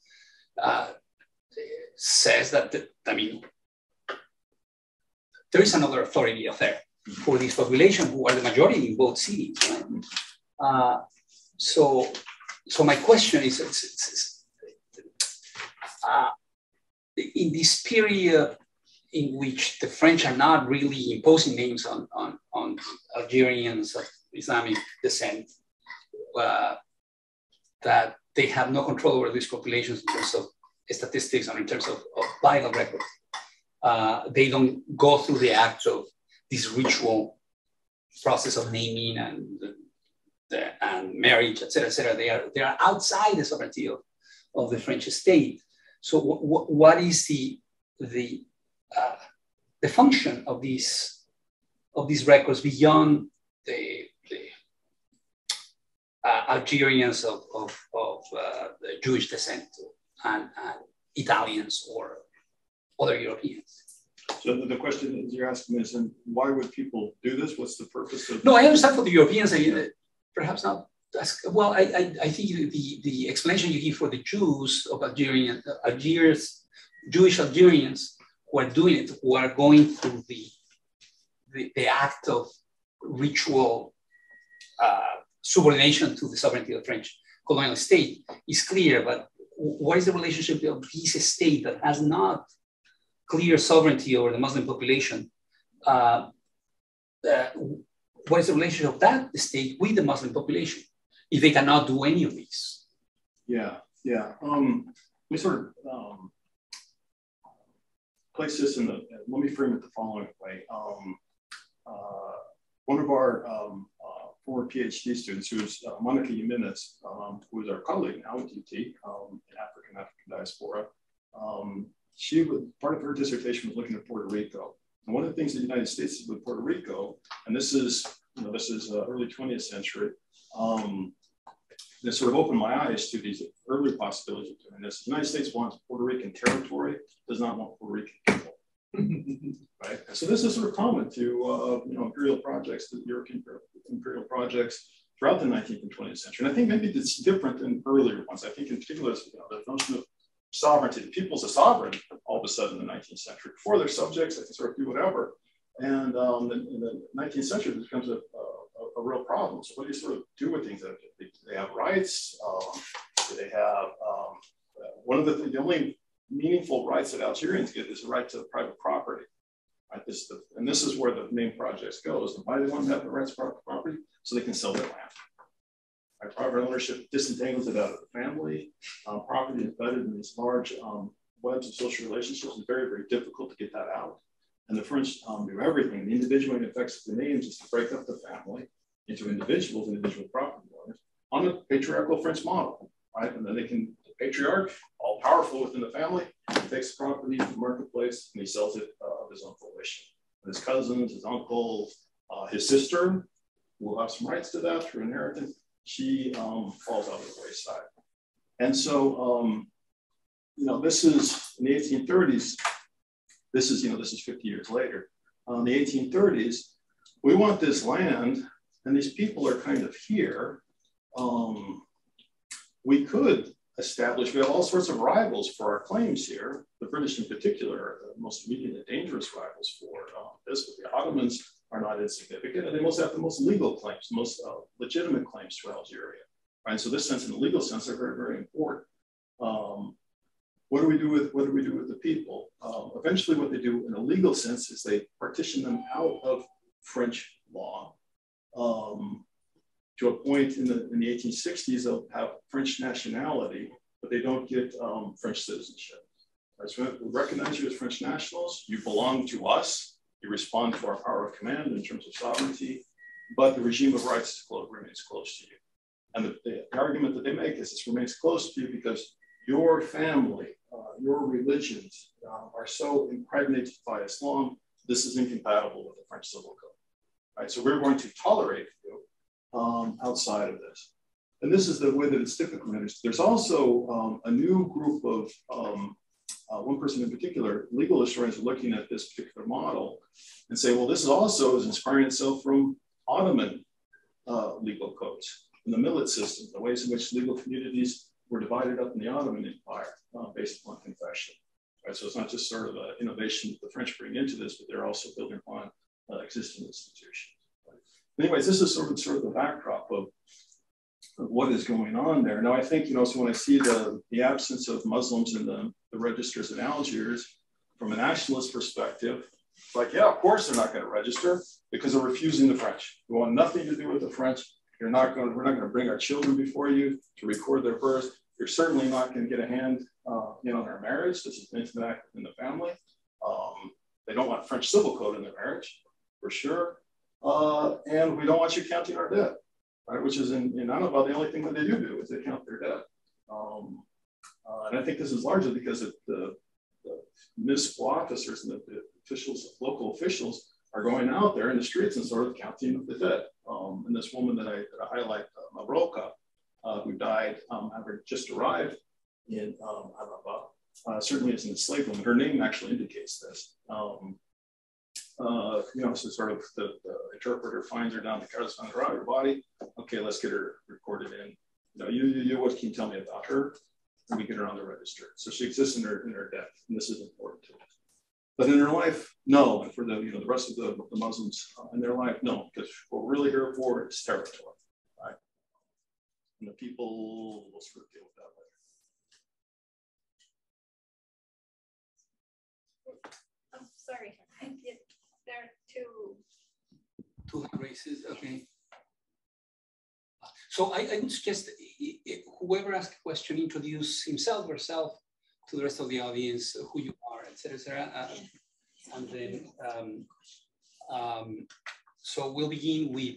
says that, there is another authority out there for this population who are the majority in both cities. Right? So my question is, in this period in which the French are not really imposing names on Algerians of Islamic descent, that they have no control over these populations in terms of statistics and in terms of vital records. They don't go through the act of this ritual process of naming and marriage, et cetera. They are outside the sovereignty of the French state. So what is the function of these records beyond the Algerians of the Jewish descent and Italians or other Europeans? So the question is you're asking is, why would people do this? What's the purpose of? No, I understand for the Europeans, perhaps not. Well, I think the explanation you give for the Jews of Jewish Algerians who are doing it, who are going through the act of ritual subordination to the sovereignty of the French colonial state is clear, but what is the relationship of this state that has not clear sovereignty over the Muslim population? What is the relationship of that state with the Muslim population if they cannot do any of these? Yeah. We sort of place this in the, let me frame it the following way. One of our former PhD students, who is Monica Jimenez, who is our colleague now at UT in African diaspora, part of her dissertation was looking at Puerto Rico. And one of the things the United States did with Puerto Rico, and this is early 20th century, that sort of opened my eyes to these early possibilities of doing this. The United States wants Puerto Rican territory, does not want Puerto Rican people. Right? And so this is sort of common to imperial projects, the European imperial projects throughout the 19th and 20th century. And I think maybe it's different than earlier ones. I think in particular, the notion of sovereignty, the people's a sovereign all of a sudden in the 19th century. Before they're subjects, they can sort of do whatever. And in the 19th century, this becomes a real problem. So what do you sort of do with things? Do they have rights? Do they have, one of the only meaningful rights that Algerians get is the right to private property. Right? And this is where the main projects goes. And why do they want to have the rights to private property? So they can sell their land. Right? Private ownership disentangles it out of the family. Property embedded in these large webs of social relationships is very, very difficult to get that out. And the French do everything. The individual in effects of the names is to break up the family into individual property owners on a patriarchal French model, right? And then the patriarch, all powerful within the family, takes the property to the marketplace and he sells it of his own volition. And his cousins, his uncles, his sister will have some rights to that through inheritance. She falls out of the wayside. And so, this is in the 1830s. This is 50 years later. In the 1830s, we want this land, and these people are kind of here. We could establish, we have all sorts of rivals for our claims here. The British in particular are the most immediate and dangerous rivals for this, but the Ottomans are not insignificant, and they most have the most legal claims, the most legitimate claims to Algeria. Right? So this sense, in the legal sense, are very, very important. What do we do with the people? Eventually, what they do in a legal sense is they partition them out of French law. To a point in the 1860s, they'll have French nationality, but they don't get French citizenship. Right? So we recognize you as French nationals. You belong to us. You respond to our power of command in terms of sovereignty, but the regime of rights remains close to you. And the argument that they make is this remains close to you because your family, your religions are so impregnated by Islam, this is incompatible with the French civil code. Right? So we're going to tolerate you outside of this. And this is the way that it's typically managed. There's also a new group of, one person in particular, legal historians are looking at this particular model and say, well, this also is inspiring itself from Ottoman legal codes and the millet system, the ways in which legal communities were divided up in the Ottoman Empire based upon confession. Right? So it's not just sort of an innovation that the French bring into this, but they're also building upon existing institutions. Right? Anyways, this is sort of the backdrop of what is going on there. Now, I think, so when I see the absence of Muslims in the registers in Algiers, from a nationalist perspective, it's like, yeah, of course they're not going to register because they're refusing the French. We want nothing to do with the French. we're not going to bring our children before you to record their birth. You're certainly not going to get a hand in our marriage. This is an intimate act in the family. They don't want French civil code in their marriage, for sure. And we don't want you counting our debt, right? Which is in Annabelle, the only thing that they do is they count their debt. And I think this is largely because of the municipal officers and the officials, local officials, are going out there in the streets and sort of counting the debt. And this woman that I highlight, Maroka, who died, having just arrived in Annabelle, certainly is an enslaved woman. Her name actually indicates this. So sort of the interpreter finds her down the car, found her out of her body. Okay, let's get her recorded in. What can you tell me about her? And we get her on the register. So she exists in her death, and this is important to us. But in her life, no. And for the rest of the Muslims in their life, no, because what we're really here for is territory, right? And the people will sort of deal with that later. Oh, sorry. There are two hand races. Okay. So I would suggest whoever asks a question introduce himself or herself to the rest of the audience, who you are, et cetera. And then, so we'll begin with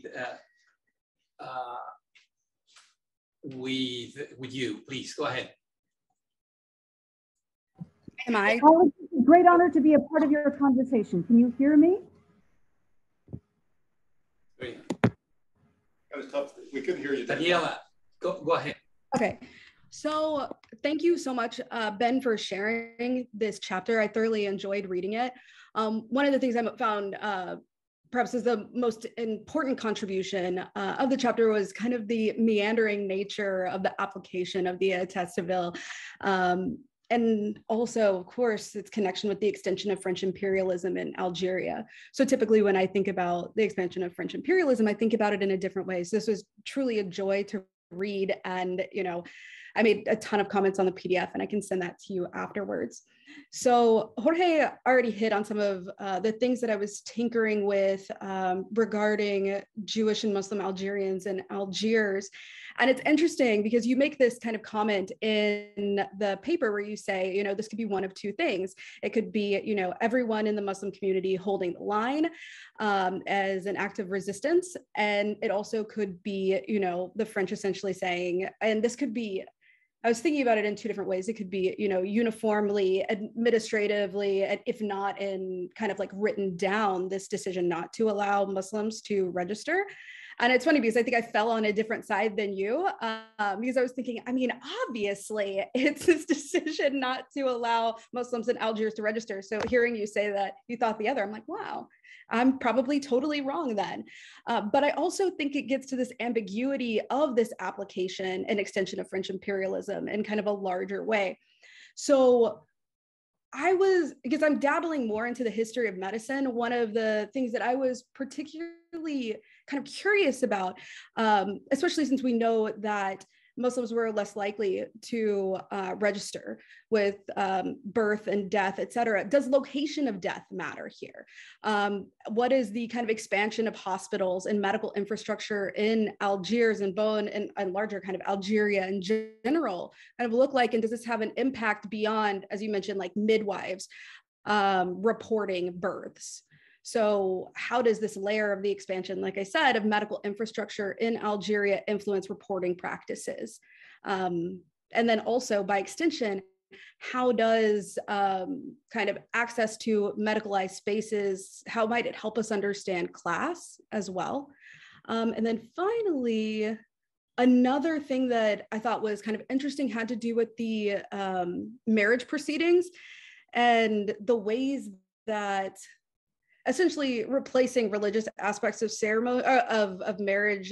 you. Please go ahead. Am I? Oh, it's a great honor to be a part of your conversation. Can you hear me? Great. That was tough. We couldn't hear you. Daniela, go ahead. Okay. So thank you so much, Ben, for sharing this chapter. I thoroughly enjoyed reading it. One of the things I found perhaps is the most important contribution of the chapter was kind of the meandering nature of the application of the état civil. And also, of course, its connection with the extension of French imperialism in Algeria. So typically when I think about the expansion of French imperialism, I think about it in a different way. So this was truly a joy to read. And, I made a ton of comments on the PDF, and I can send that to you afterwards. So Jorge already hit on some of the things that I was tinkering with regarding Jewish and Muslim Algerians and Algiers. And it's interesting because you make this kind of comment in the paper where you say, this could be one of two things. It could be, everyone in the Muslim community holding the line as an act of resistance. And it also could be, the French essentially saying, and this could be, I was thinking about it in two different ways. It could be, uniformly, administratively, and if not in kind of like written down this decision not to allow Muslims to register. And it's funny because I think I fell on a different side than you because I was thinking, obviously it's this decision not to allow Muslims in Algiers to register. So hearing you say that you thought the other, I'm like, wow, I'm probably totally wrong then. But I also think it gets to this ambiguity of this application and extension of French imperialism in kind of a larger way. So because I'm dabbling more into the history of medicine, one of the things that I was particularly kind of curious about, especially since we know that Muslims were less likely to register with birth and death, et cetera. Does location of death matter here? What is the kind of expansion of hospitals and medical infrastructure in Algiers and Bonn and larger kind of Algeria in general kind of look like? And does this have an impact beyond, as you mentioned, like midwives reporting births? So how does this layer of the expansion, like I said, of medical infrastructure in Algeria influence reporting practices? And then also by extension, how does kind of access to medicalized spaces, how might it help us understand class as well? And then finally, another thing that I thought was kind of interesting had to do with the marriage proceedings and the ways that essentially replacing religious aspects of ceremony of marriage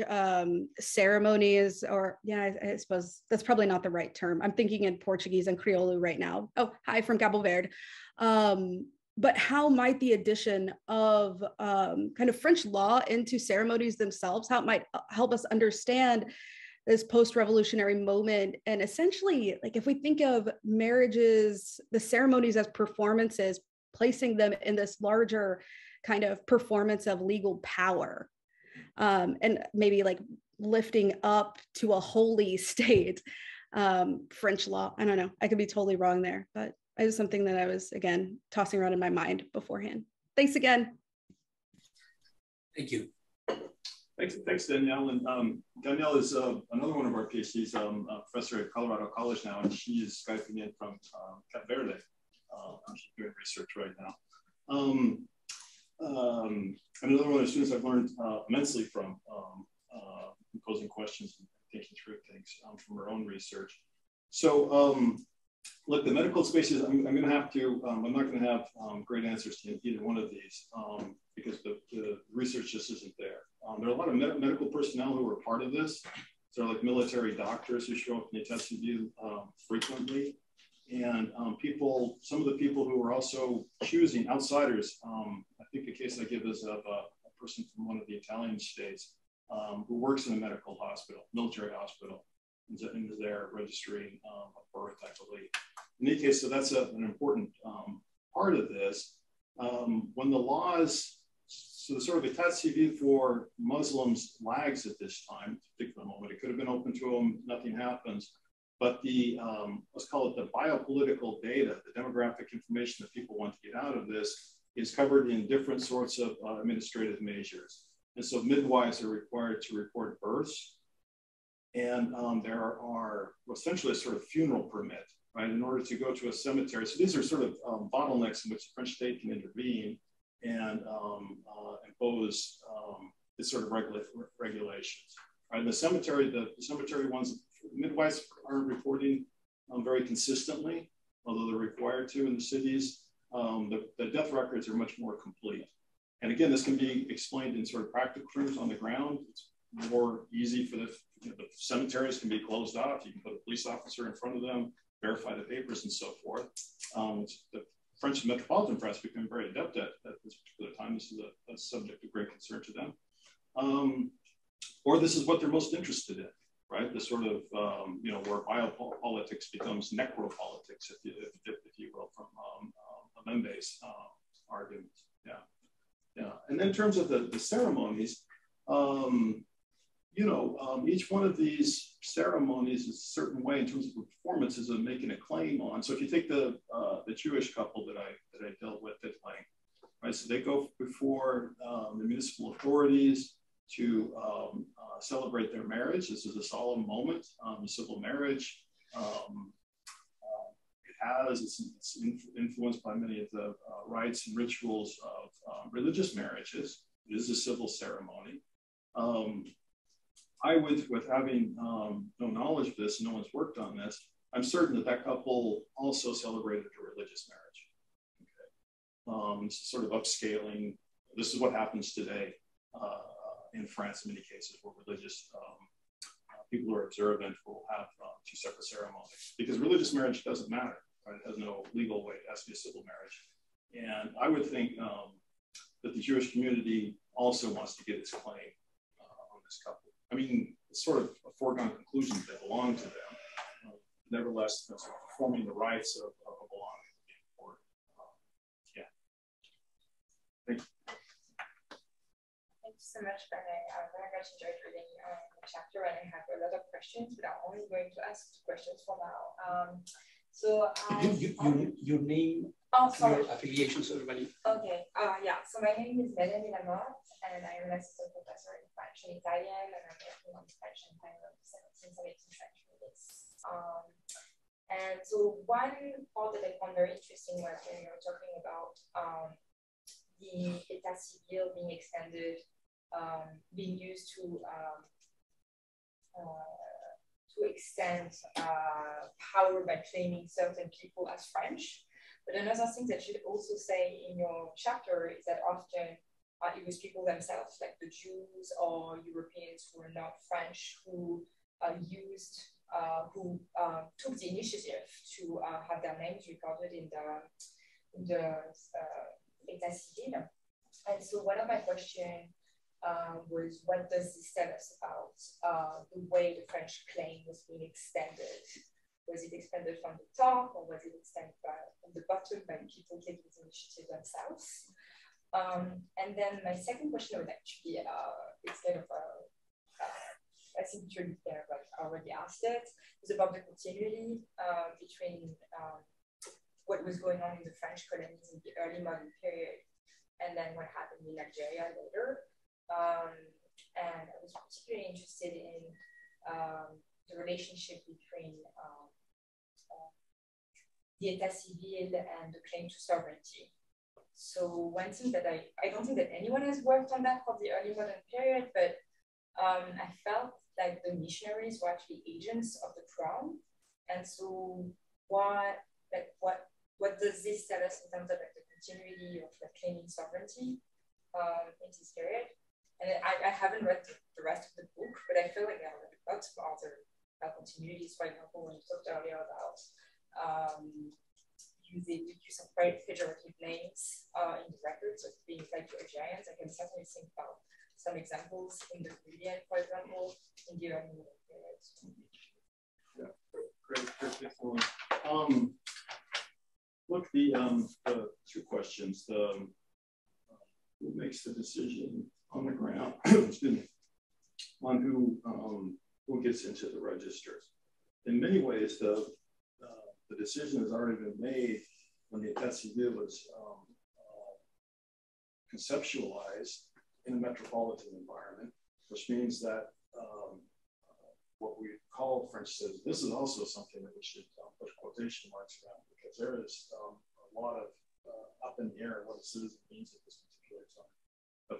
ceremonies, or I suppose that's probably not the right term. I'm thinking in Portuguese and Creole right now. Oh, hi from Cabo Verde. But how might the addition of kind of French law into ceremonies themselves, how it might help us understand this post-revolutionary moment? And essentially, like if we think of marriages, the ceremonies as performances, placing them in this larger kind of performance of legal power, and maybe like lifting up to a holy state. French law, I don't know, I could be totally wrong there, but it was something that I was, again, tossing around in my mind beforehand. Thanks again. Thank you. Thanks, Danielle. And Danielle is another one of our PhDs, a professor at Colorado College now, and she is Skyping in from Cape Verde. She's doing research right now. And another one of the students I've learned immensely from, posing questions and thinking through things from her own research. So, look, the medical spaces, I'm going to have to, I'm not going to have great answers to either one of these because the research just isn't there. There are a lot of medical personnel who are part of this. So like military doctors who show up in the état civil frequently. And people, some of the people who are also choosing outsiders, I think the case I give is of a person from one of the Italian states who works in a medical hospital, military hospital, and is there registering a birth, I believe. In any case, so that's an important part of this. When the laws, so the sort of état civil for Muslims lags at this time, at a particular moment. It could have been open to them, nothing happens. But the, let's call it the biopolitical data, the demographic information that people want to get out of this is covered in different sorts of administrative measures. And so midwives are required to report births. And there are essentially a sort of funeral permit, right, in order to go to a cemetery. So these are sort of bottlenecks in which the French state can intervene and impose this sort of regulations. Right? And the cemetery ones, midwives aren't reporting very consistently, although they're required to in the cities. The death records are much more complete. And again, this can be explained in sort of practical terms on the ground. It's more easy for the cemeteries can be closed off. You can put a police officer in front of them, verify the papers and so forth. The French metropolitan press became very adept at this particular time. This is a subject of great concern to them. Or this is what they're most interested in, right? The sort of, where biopolitics becomes necropolitics, if you will, from Lembe's arguments. Yeah. And then in terms of the ceremonies, each one of these ceremonies is a certain way in terms of performances of making a claim on. So if you take the Jewish couple that I dealt with at length, right? So they go before the municipal authorities to celebrate their marriage. This is a solemn moment, civil marriage. It's influenced by many of the rites and rituals of religious marriages. It is a civil ceremony. I would, with having no knowledge of this, no one's worked on this, I'm certain that couple also celebrated a religious marriage. Okay. It's sort of upscaling. This is what happens today in France in many cases, where religious people who are observant will have two separate ceremonies, because religious marriage doesn't matter, right? It has no legal weight. It has to be a civil marriage. And I would think that the Jewish community also wants to get its claim on this couple. I mean, it's sort of a foregone conclusion that they belong to them. Nevertheless, sort of performing the rites of belonging would be important. Yeah. Thank you. Thank you so much, Bernard. I very much enjoyed reading the chapter, and I have a lot of questions, but I'm only going to ask questions for now. Your name, your affiliations, everybody. Okay. Yeah. So my name is Mélanie Lamotte, and I'm an assistant professor in French and Italian, and I'm working on French and Italian since 17th century. And so one part that I found very interesting was when you were talking about the état civil being extended, being used to extend power by claiming certain people as French. But another thing that you also say in your chapter is that often it was people themselves, like the Jews or Europeans who were not French, who took the initiative to have their names recorded in the état civil. And so one of my questions was, what does this tell us about the way the French claim was being extended? Was it extended from the top, or was it extended from the bottom by people taking the initiative themselves? And then my second question was actually it's kind of I think you already asked it. It's about the continuity between what was going on in the French colonies in the early modern period and then what happened in Algeria later. And I was particularly interested in the relationship between the état civil and the claim to sovereignty. So one thing that I don't think that anyone has worked on that for the early modern period, but I felt like the missionaries were actually agents of the crown. And so what does this tell us in terms of like the continuity of the claiming sovereignty in this period? And I haven't read the rest of the book, but I feel like there are lots of other continuities. For example, when you talked earlier about the use of pejorative names in the records of being applied to Algerians, I can certainly think about some examples in the Caribbean, for example, in the early modern periods. Yeah, great. Look, the two questions. Who makes the decision on the ground? Excuse me, on who gets into the registers. In many ways, the decision has already been made when the état civil was conceptualized in a metropolitan environment, which means that what we call French citizens, this is also something that we should put quotation marks around, because there is a lot of up in the air what a citizen means at this particular time. But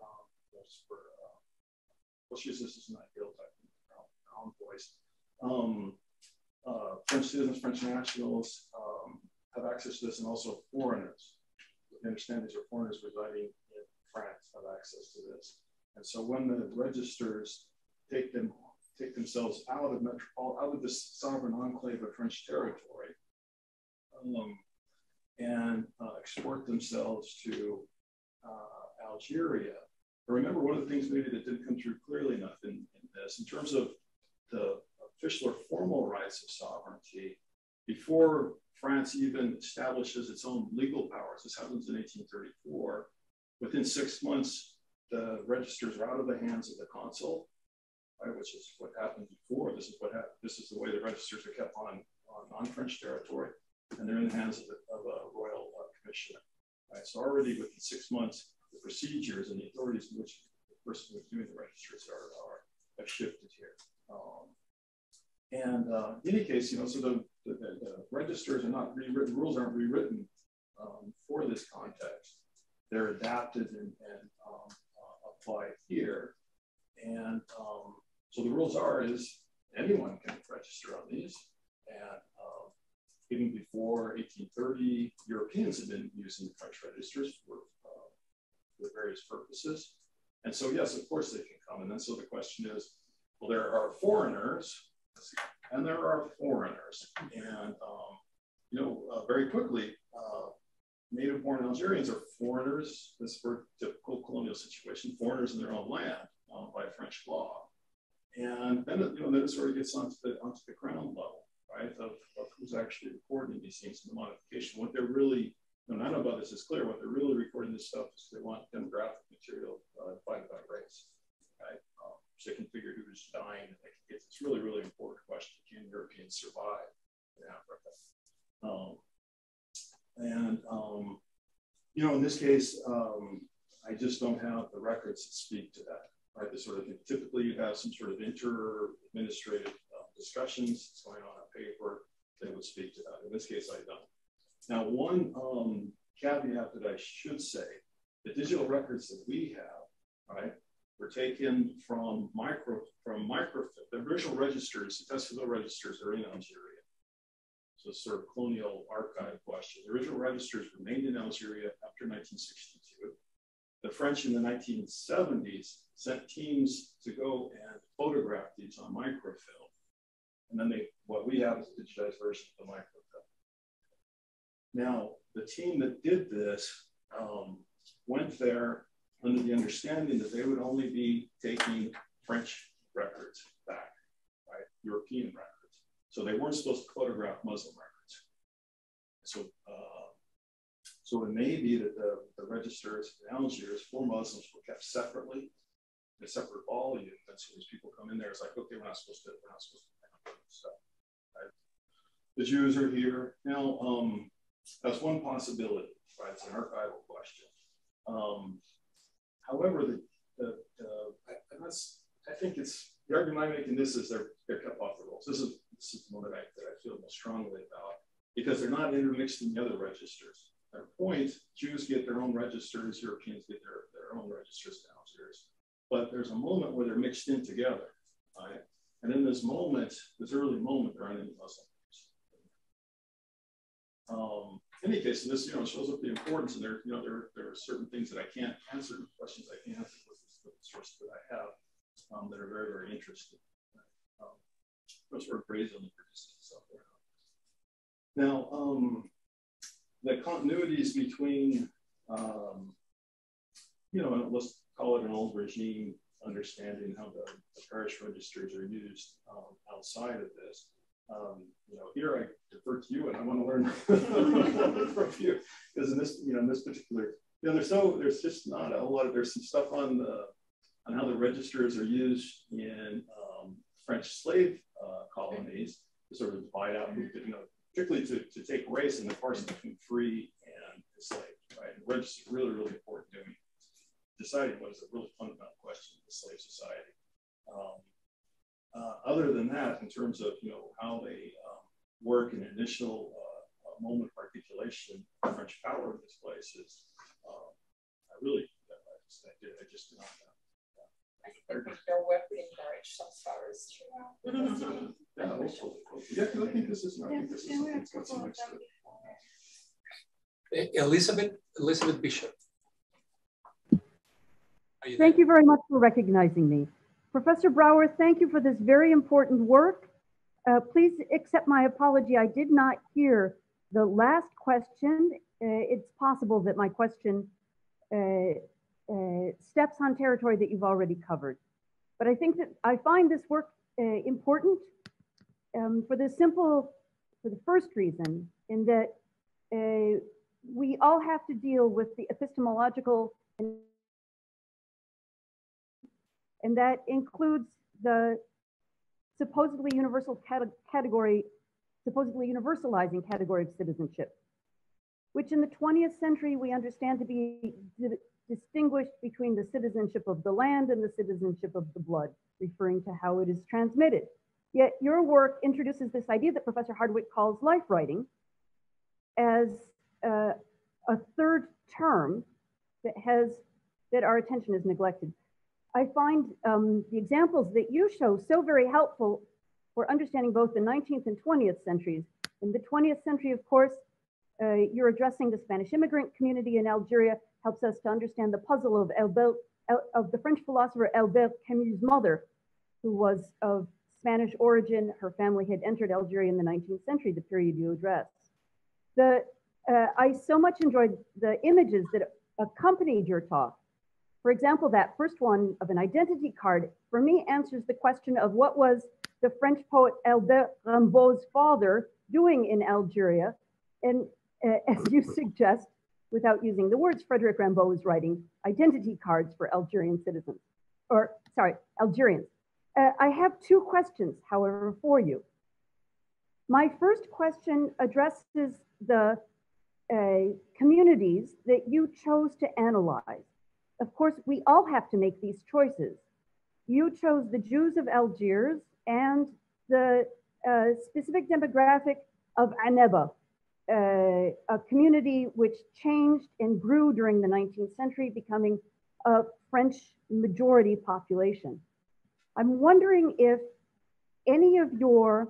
let's use this as an ideal type of voice. French citizens, French nationals have access to this, and also foreigners. We understand these are foreigners residing in France have access to this. And so when the registers take themselves out of this sovereign enclave of French territory and export themselves to Algeria. But remember, one of the things maybe that didn't come through clearly enough in this, in terms of the official or formal rights of sovereignty, before France even establishes its own legal powers, this happens in 1834, within 6 months, the registers are out of the hands of the consul, right, which is what happened before. This is what happened. This is the way the registers are kept on non-French territory, and they're in the hands of a royal commissioner. Right? So already within 6 months, the procedures and the authorities in which the person who's doing the registers have shifted here. In any case, so the registers are not rewritten, rules aren't rewritten for this context. They're adapted and applied here. And so the rules is anyone can register on these. And even before 1830, Europeans had been using the French registers for various purposes. And so, yes, of course they can come. And then so the question is, well, there are foreigners and there are foreigners. And, very quickly, native-born Algerians are foreigners. This is for a typical colonial situation, foreigners in their own land by French law. And then, then it sort of gets onto the ground level, right, of who's actually recording these things in the modification. What they're really, none of this is clear. What they're really recording this stuff is they want demographic material divided by race, right? So they can figure who's dying. And they can get this really, really important question: can Europeans survive in Africa? In this case, I just don't have the records that speak to that. Right, this sort of thing. Typically, you have some sort of inter-administrative discussions that's going on paper that would speak to that. In this case, I don't. Now, one caveat that I should say: the digital records that we have, right, were taken from microfilm. The original registers, the Test registers, are in Algeria. So it's sort of colonial archive question. The original registers remained in Algeria after 1962. The French in the 1970s sent teams to go and photograph these on microfilm. And then what we have is a digitized version of the microfilm. Now, the team that did this went there under the understanding that they would only be taking French records back, right? European records. So they weren't supposed to photograph Muslim records. So it may be that the registers in Algiers for Muslims were kept separately, a separate volume. And so as people come in there, it's like, okay, we're not supposed to do stuff. Right? The Jews are here. Now, that's one possibility, right? It's an archival question. However, I think it's, the argument I'm making this is they're kept off the rolls. This is the one that I feel most strongly about, because they're not intermixed in the other registers. At a point, Jews get their own registers, Europeans get their own registers downstairs. But there's a moment where they're mixed in together, right? And in this moment, this early moment, there aren't any Muslims. In any case, this shows up the importance, and there are certain things that I can't answer, questions I can't answer with the sources that I have that are very, very interesting. Those were brazenly produced stuff there. Now, the continuities between, let's call it an old regime understanding how the parish registers are used outside of this. Here I defer to you, and I want to learn from you, because in this particular, there's just not a whole lot of, there's some stuff on how the registers are used in French slave colonies to sort of divide out, particularly to take race and the parts between free and enslaved, right? And registers are really, really important doing deciding what is a really fundamental question of the slave society. Other than that, in terms of how they work in initial moment of articulation of French power in this place is, I just do not know. I think your work would encourage some scholars to yeah, hopefully. Yeah, I think this is something Elizabeth Bishop. Thank you very much for recognizing me. Professor Brouwer, thank you for this very important work. Please accept my apology. I did not hear the last question. It's possible that my question steps on territory that you've already covered. But I think that I find this work important for the first reason, in that we all have to deal with the epistemological, and that includes the supposedly universal category, supposedly universalizing category of citizenship, which in the 20th century we understand to be distinguished between the citizenship of the land and the citizenship of the blood, referring to how it is transmitted. Yet your work introduces this idea that Professor Hardwick calls life writing as a third term that our attention is neglected. I find the examples that you show so very helpful for understanding both the 19th and 20th centuries. In the 20th century, of course, you're addressing the Spanish immigrant community in Algeria, helps us to understand the puzzle of the French philosopher Albert Camus' mother, who was of Spanish origin. Her family had entered Algeria in the 19th century, the period you address. I so much enjoyed the images that accompanied your talk. For example, that first one of an identity card, for me, answers the question of what was the French poet Albert Rimbaud's father doing in Algeria. And as you suggest, without using the words, Frederick Rimbaud was writing identity cards for Algerian citizens, Algerians. I have two questions, however, for you. My first question addresses the communities that you chose to analyze. Of course, we all have to make these choices. You chose the Jews of Algiers and the specific demographic of Annaba, a community which changed and grew during the 19th century, becoming a French majority population. I'm wondering if any of your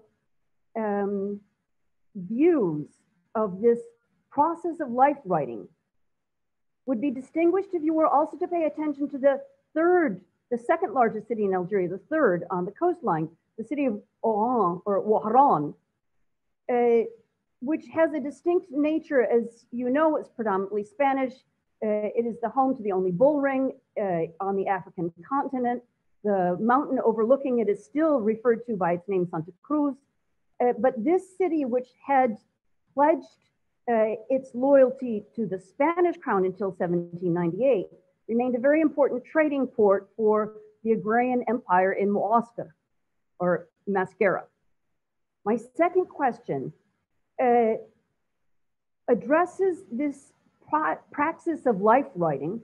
views of this process of life writing would be distinguished if you were also to pay attention to the second largest city in Algeria, the third on the coastline, the city of Oran or Ouaran, which has a distinct nature. As you know, it's predominantly Spanish. It is the home to the only bull ring on the African continent. The mountain overlooking it is still referred to by its name, Santa Cruz. But this city, which had pledged its loyalty to the Spanish crown until 1798, remained a very important trading port for the Agrarian Empire in Muascar, or Mascara. My second question addresses this praxis of life writing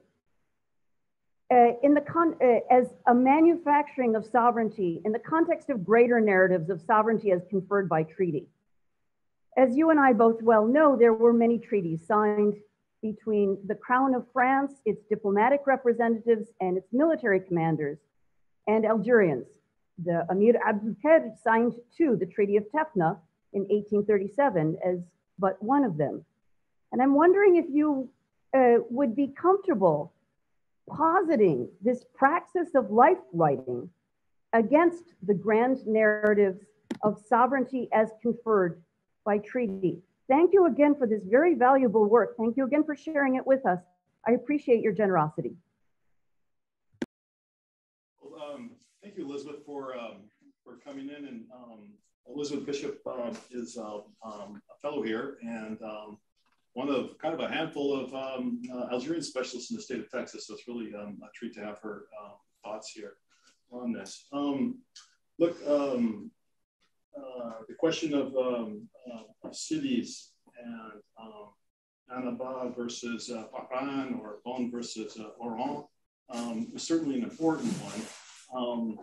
as a manufacturing of sovereignty in the context of greater narratives of sovereignty as conferred by treaty. As you and I both well know, there were many treaties signed between the Crown of France, its diplomatic representatives, and its military commanders, and Algerians. The Emir Abdelkader signed too the Treaty of Tefna in 1837 as but one of them. And I'm wondering if you would be comfortable positing this praxis of life writing against the grand narratives of sovereignty as conferred by treaty. Thank you again for this very valuable work. Thank you again for sharing it with us. I appreciate your generosity. Well, thank you, Elizabeth, for coming in. And Elizabeth Bishop is a fellow here and one of kind of a handful of Algerian specialists in the state of Texas. So it's really a treat to have her thoughts here on this. Look, the question of cities and Annaba versus Paran or Bonn versus Oran is certainly an important one.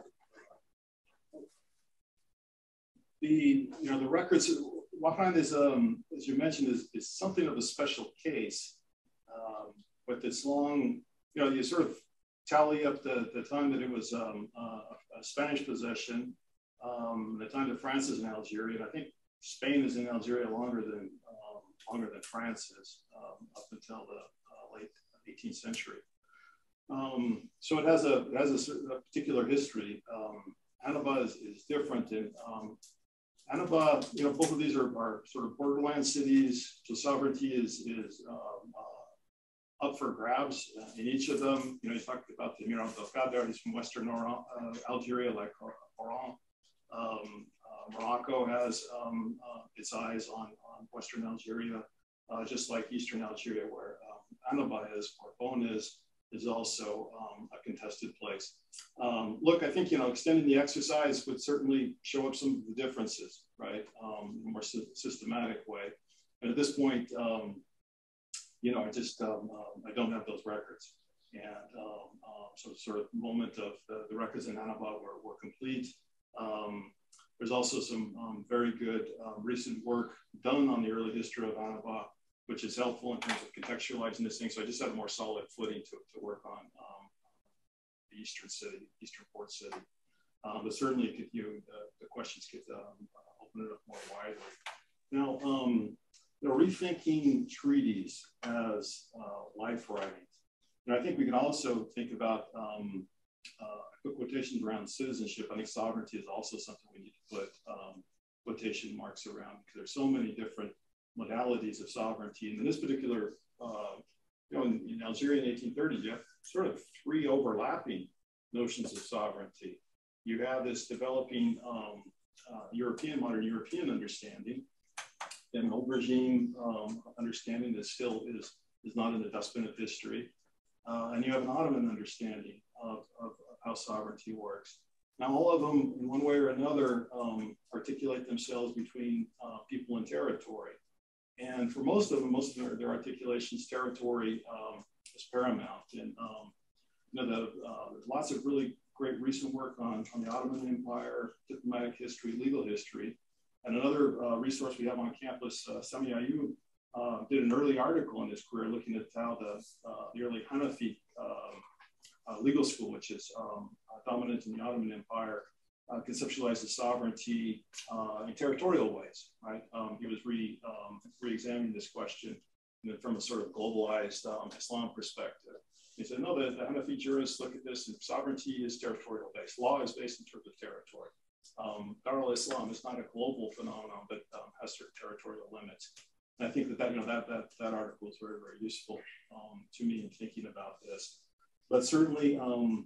The records, Wahan is, as you mentioned, is something of a special case with its long, you sort of tally up the time that it was a Spanish possession, the time that France is in Algeria. And I think Spain is in Algeria longer than France is, up until the late 18th century. So it has a particular history. Annaba is different. And Annaba, both of these are sort of borderland cities. So sovereignty is up for grabs in each of them. You talked about the Emir Abdelkader, he's from Western Algeria, like Oran. Morocco has its eyes on Western Algeria, just like Eastern Algeria, where Annaba is, where Bonn is also a contested place. Look, I think, extending the exercise would certainly show up some of the differences, right, in a more systematic way. And at this point, I just, I don't have those records. And so sort of moment of the records in Annaba were complete. There's also some very good recent work done on the early history of Annaba, which is helpful in terms of contextualizing this thing. So I just had a more solid footing to work on the Eastern port city. But certainly the questions could open it up more widely. Now, rethinking treaties as life writings. And I think we can also think about quotations around citizenship. I think sovereignty is also something we need to put quotation marks around, because there's so many different modalities of sovereignty. And in this particular, in Algeria in 1830s, you have sort of three overlapping notions of sovereignty. You have this developing modern European understanding, an old regime understanding that still is not in the dustbin of history. And you have an Ottoman understanding of how sovereignty works. Now, all of them, in one way or another, articulate themselves between people and territory. And for most of them, their articulations, territory is paramount. And lots of really great recent work on the Ottoman Empire, diplomatic history, legal history. And another resource we have on campus, Sami Ayoub, did an early article in his career looking at how the early Hanafi legal school, which is dominant in the Ottoman Empire, conceptualizes sovereignty in territorial ways, right? He was re-examining this question from a sort of globalized Islam perspective. He said, no, the Hanafi jurists look at this, and sovereignty is territorial based. Law is based in terms of territory. Dar al-Islam is not a global phenomenon, but has certain territorial limits. And I think that article is very, very useful to me in thinking about this. But certainly,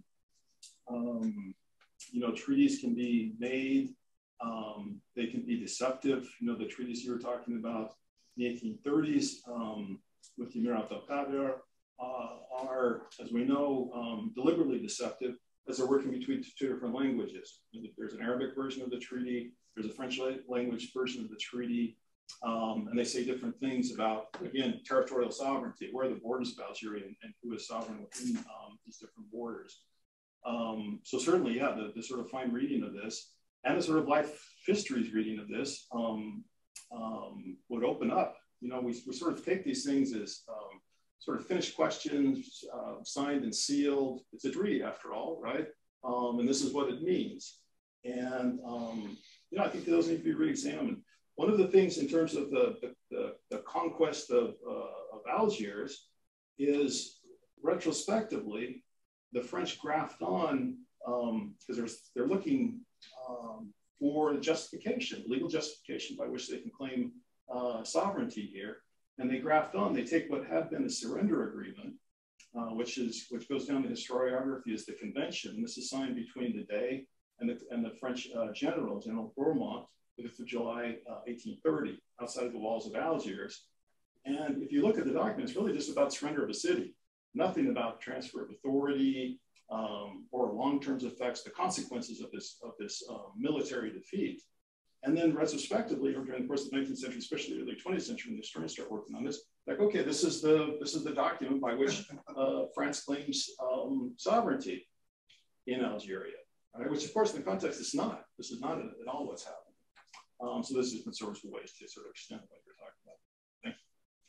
treaties can be made. They can be deceptive. The treaties you were talking about in the 1830s with the Emir Abdelkader are, as we know, deliberately deceptive. as they're working between two different languages. There's an Arabic version of the treaty, there's a French language version of the treaty, and they say different things about, again, territorial sovereignty, where are the borders of Algeria and who is sovereign within these different borders. So certainly, yeah, the sort of fine reading of this and the sort of life histories reading of this would open up. You know, we sort of take these things as sort of finished questions, signed and sealed. It's a treaty after all, right? And this is what it means. And, you know, I think those need to be re-examined. One of the things in terms of the conquest of Algiers is retrospectively, the French graphed on, because they're looking for justification, legal justification by which they can claim sovereignty here. And they graphed on, they take what had been a surrender agreement, which goes down the historiography as the convention. This is signed between the Dey and the French General Bourmont, the 5th of July, 1830, outside the walls of Algiers. And if you look at the document, it's really just about surrender of a city, nothing about transfer of authority or long-term effects, the consequences of this military defeat. And then retrospectively, or during the course of the 19th century, especially the early 20th century, when the historians start working on this, like, okay, this is the document by which France claims sovereignty in Algeria, right? Which of course in the context it's not. This is not at all what's happening. So this has been sort of ways to sort of extend what you're talking about. Thanks.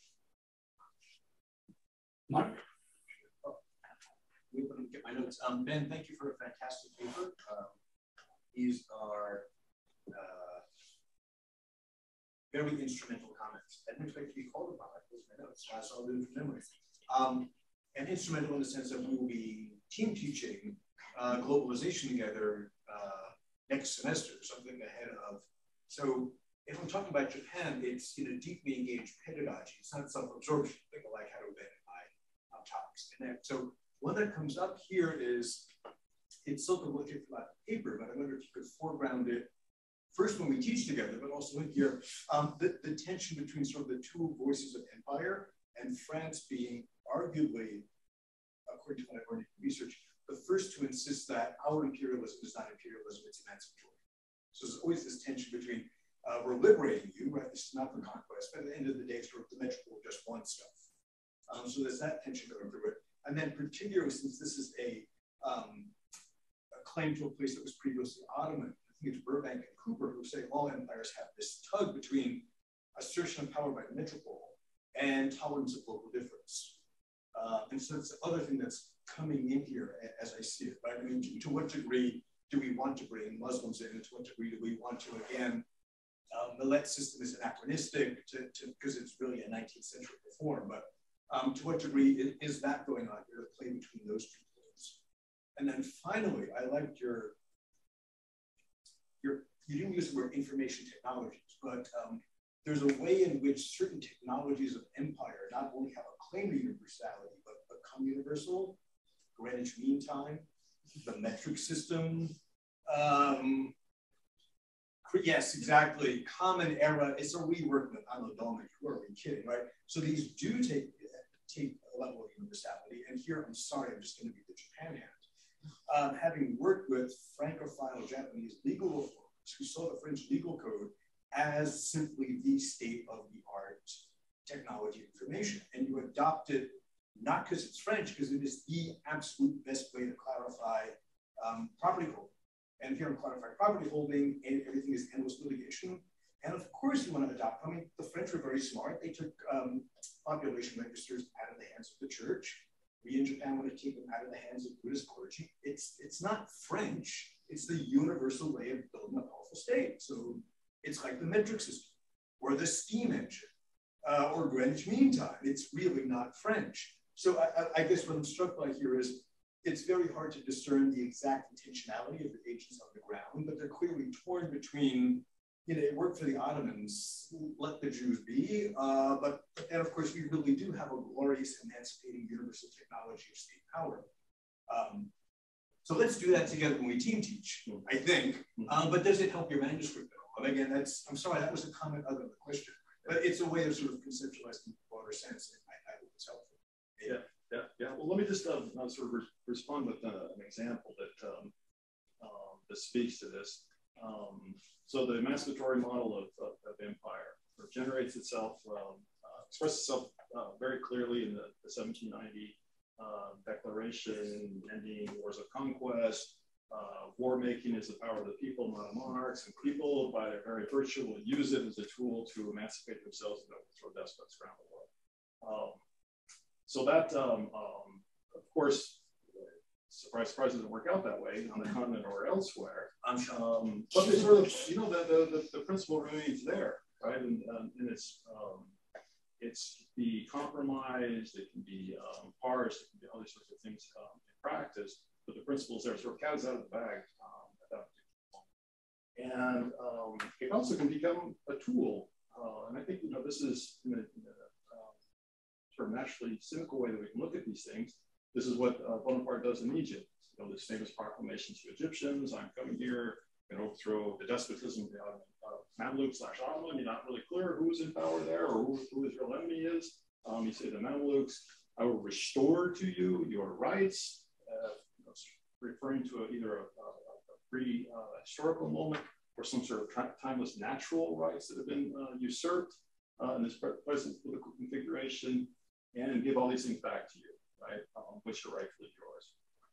Mark? Let me get my notes. Ben, thank you for a fantastic paper. These are very instrumental comments. I didn't expect to be called upon. Those are my notes, so I'll do it from memory. And instrumental in the sense that we will be team teaching globalization together next semester, something ahead of. So if I'm talking about Japan, it's deeply engaged pedagogy. It's not self-absorption. Think of like how to then my topics connect. So one that comes up here is, it's sort of what you're about the paper, but I wonder if you could foreground it first when we teach together, but also in here, the tension between sort of the two voices of empire and France being arguably, according to what I've learned in research, the first to insist that our imperialism is not imperialism, it's emancipatory. So there's always this tension between, we're liberating you, right? This is not for conquest, but at the end of the day, sort of the metropole just wants stuff. So there's that tension going through it. And then particularly since this is a claim to a place that was previously Ottoman, I think it's Burbank and Cooper who say all empires have this tug between assertion of power by the metropole and tolerance of local difference. And so it's the other thing that's coming in here as I see it, right? I mean, to what degree do we want to bring Muslims in, and to what degree do we want to, again, Millet system is anachronistic because it's really a 19th century reform, but to what degree is that going on here, the play between those two things? And then finally, I liked you didn't use the word information technologies, but there's a way in which certain technologies of empire not only have a claim to universality, but become universal. Greenwich Mean Time, the metric system. Yes, exactly. Common era. It's a rework with Anno Domini. Who are we kidding, right? So these do take a level of universality. And here, I'm sorry, I'm just going to be the Japan hand. Having worked with Francophile Japanese legal reformers who saw the French legal code as simply the state-of-the-art technology information, and you adopt it not because it's French, because it is the absolute best way to clarify property holding. And if you want to clarify property holding, and everything is endless litigation. And of course, you want to adopt. I mean, the French were very smart. They took population registers out of the hands of the church. We in Japan want to take them out of the hands of Buddhist clergy. It's not French. It's the universal way of building a powerful state. So it's like the metric system, or the steam engine, or Greenwich Mean Time. It's really not French. So I guess what I'm struck by here is it's very hard to discern the exact intentionality of the agents on the ground, but they're clearly torn between, it worked for the Ottomans, let the Jews be, but then of course we really do have a glorious emancipating universal technology of state power. So let's do that together when we team teach, I think, but does it help your manuscript at all? And again, I'm sorry, that was a comment other than the question, but it's a way of sort of conceptualizing the broader sense, and I hope it's helpful. Yeah. Yeah. Well, let me just sort of respond with an example that that speaks to this. So the emancipatory model of empire generates itself, expresses itself very clearly in the 1790 Declaration ending wars of conquest. War making is the power of the people, not of monarchs, and people, by their very virtue, will use it as a tool to emancipate themselves and overthrow despots around the world. So that, of course, surprise, surprise, doesn't work out that way on the continent or elsewhere. But they sort of, you know, the principle remains there, right? And it's be compromised, it can be parsed, it can be all these sorts of things in practice, but the principles there sort of cat's out of the bag at that particular point. And it also can become a tool. And I think, you know, this is in a sort of naturally cynical way that we can look at these things. This is what Bonaparte does in Egypt. You know, this famous proclamation to Egyptians: "I'm coming here and overthrow the despotism of the Mamluk/Ottoman." You're not really clear who's in power there or who his real enemy is. You say the Mamluks. "I will restore to you your rights," referring to either a pre-historical moment or some sort of timeless natural rights that have been usurped in this present political configuration, and give all these things back to you, right? Which are rightfully yours.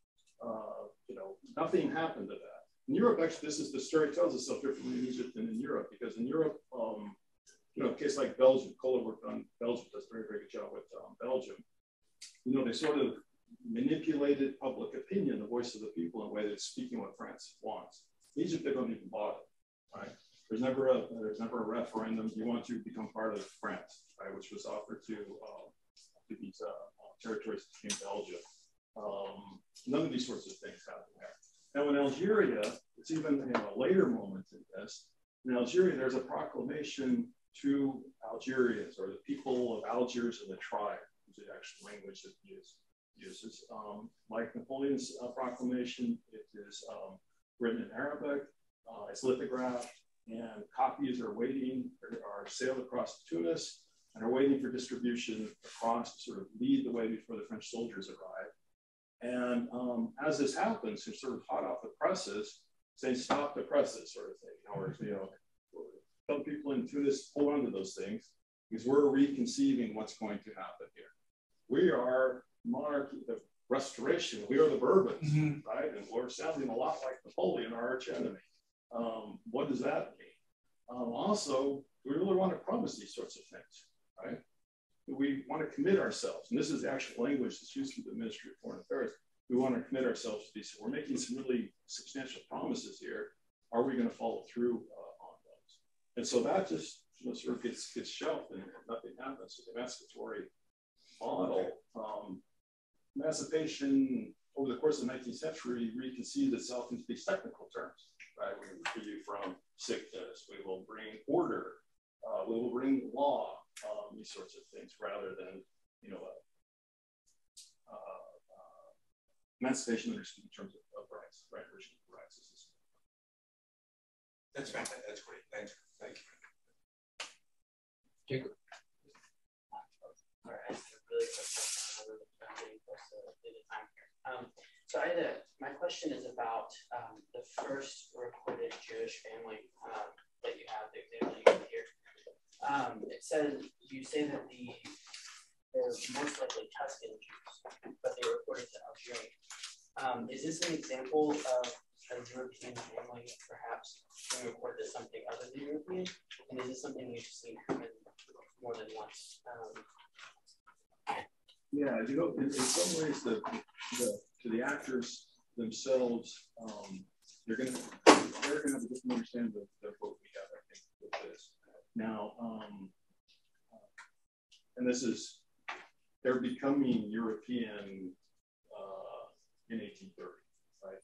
You know, nothing happened to that. In Europe, actually, the story tells itself differently in Egypt than in Europe, because in Europe, you know, a case like Belgium, Kola worked on Belgium, does a very, very good job with Belgium. You know, they sort of manipulated public opinion, the voice of the people, in a way that's speaking what France wants. In Egypt, they don't even bother, right? There's never a referendum. You want to become part of France, right? Which was offered to these territories that became Belgium. None of these sorts of things happen there. Now in Algeria, it's even a later moment in this. In Algeria, there's a proclamation to Algerians, or the people of Algiers and the tribe, which is the actual language that uses. Like Napoleon's proclamation, it is written in Arabic, it's lithographed, and copies are sailed across Tunis and are waiting for distribution across to sort of lead the way before the French soldiers arrive. And as this happens, it's sort of hot off the presses, saying "stop the presses" sort of thing. Or, you know, some people in Tunis hold on to those things because we're reconceiving what's going to happen here. We are monarchy, the restoration. We are the Bourbons, right? And we're sounding a lot like Napoleon, our arch enemy. What does that mean? Also, do we really want to promise these sorts of things, right? Do we want to commit ourselves? And this is the actual language that's used through the Ministry of Foreign Affairs. We want to commit ourselves to these. We're making some really substantial promises here. Are we going to follow through on those? And so that just, you know, sort of gets shelved and nothing happens. So the emancipatory model, emancipation over the course of the 19th century reconceived itself into these technical terms, right? We will free you from sickness. We will bring order. We will bring law. These sorts of things, rather than, you know, emancipation understood in terms of rights, right? Version of rights. That's fantastic. That's great. Thank you. Jacob. All right, I have a really quick question. I'm getting close to the time here. So my question is about the first recorded Jewish family that you have, the example you have here. It says, you say that they're most likely Tuscan Jews, but they were reported to Algerian. Is this an example of a European family perhaps being reported as something other than European? And is this something we've seen happen more than once? Yeah, you know, in some ways, to the actors themselves, they're going to have a different understanding of what we have, I think, with this. Now, and this is, they're becoming European in 1830, right?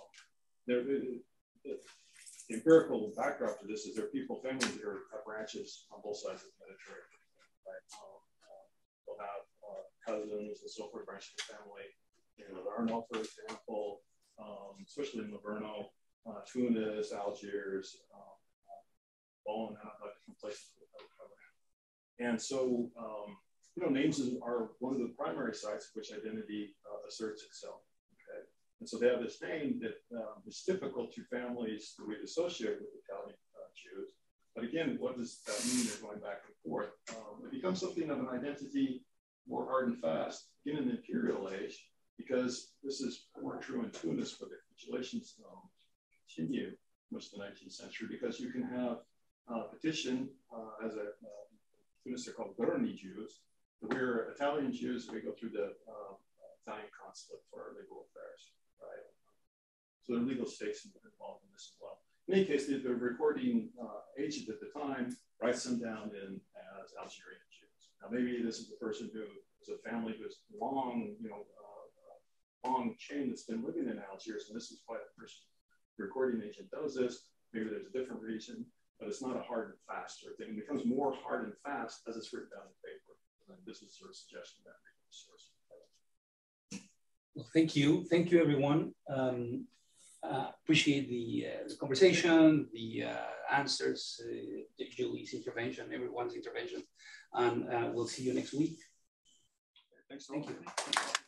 The empirical backdrop to this is there are families that have branches on both sides of the Mediterranean, right? They'll have cousins and so forth, branches of family in Livorno, for example, especially in Livorno, Tunis, Algiers, Bowen, and other different places. And so names are one of the primary sites which identity asserts itself. Okay, and so they have this name that is typical to families that we'd associate with Italian Jews. But again, what does that mean? They're going back and forth. It becomes something of an identity more hard and fast in an imperial age, because this is more true in Tunis, where the capitulations continue much of the 19th century, because you can have petition as a Tunis, they're called Berni Jews. We're Italian Jews, we go through the Italian consulate for our legal affairs, right? So there are legal stakes involved in this as well. In any case, the recording agent at the time writes them down in as Algerian Jews. Now, maybe this is the person who is a family who's long, long chain that's been living in Algiers, and this is why the person, the recording agent does this. Maybe there's a different reason, but it's not a hard and fast sort of thing. It becomes more hard and fast as it's written down in paper. And this is sort of suggesting that source. Well, thank you, everyone. Appreciate the conversation, the answers, Julie's intervention, everyone's intervention, and we'll see you next week. Thanks. Thank you.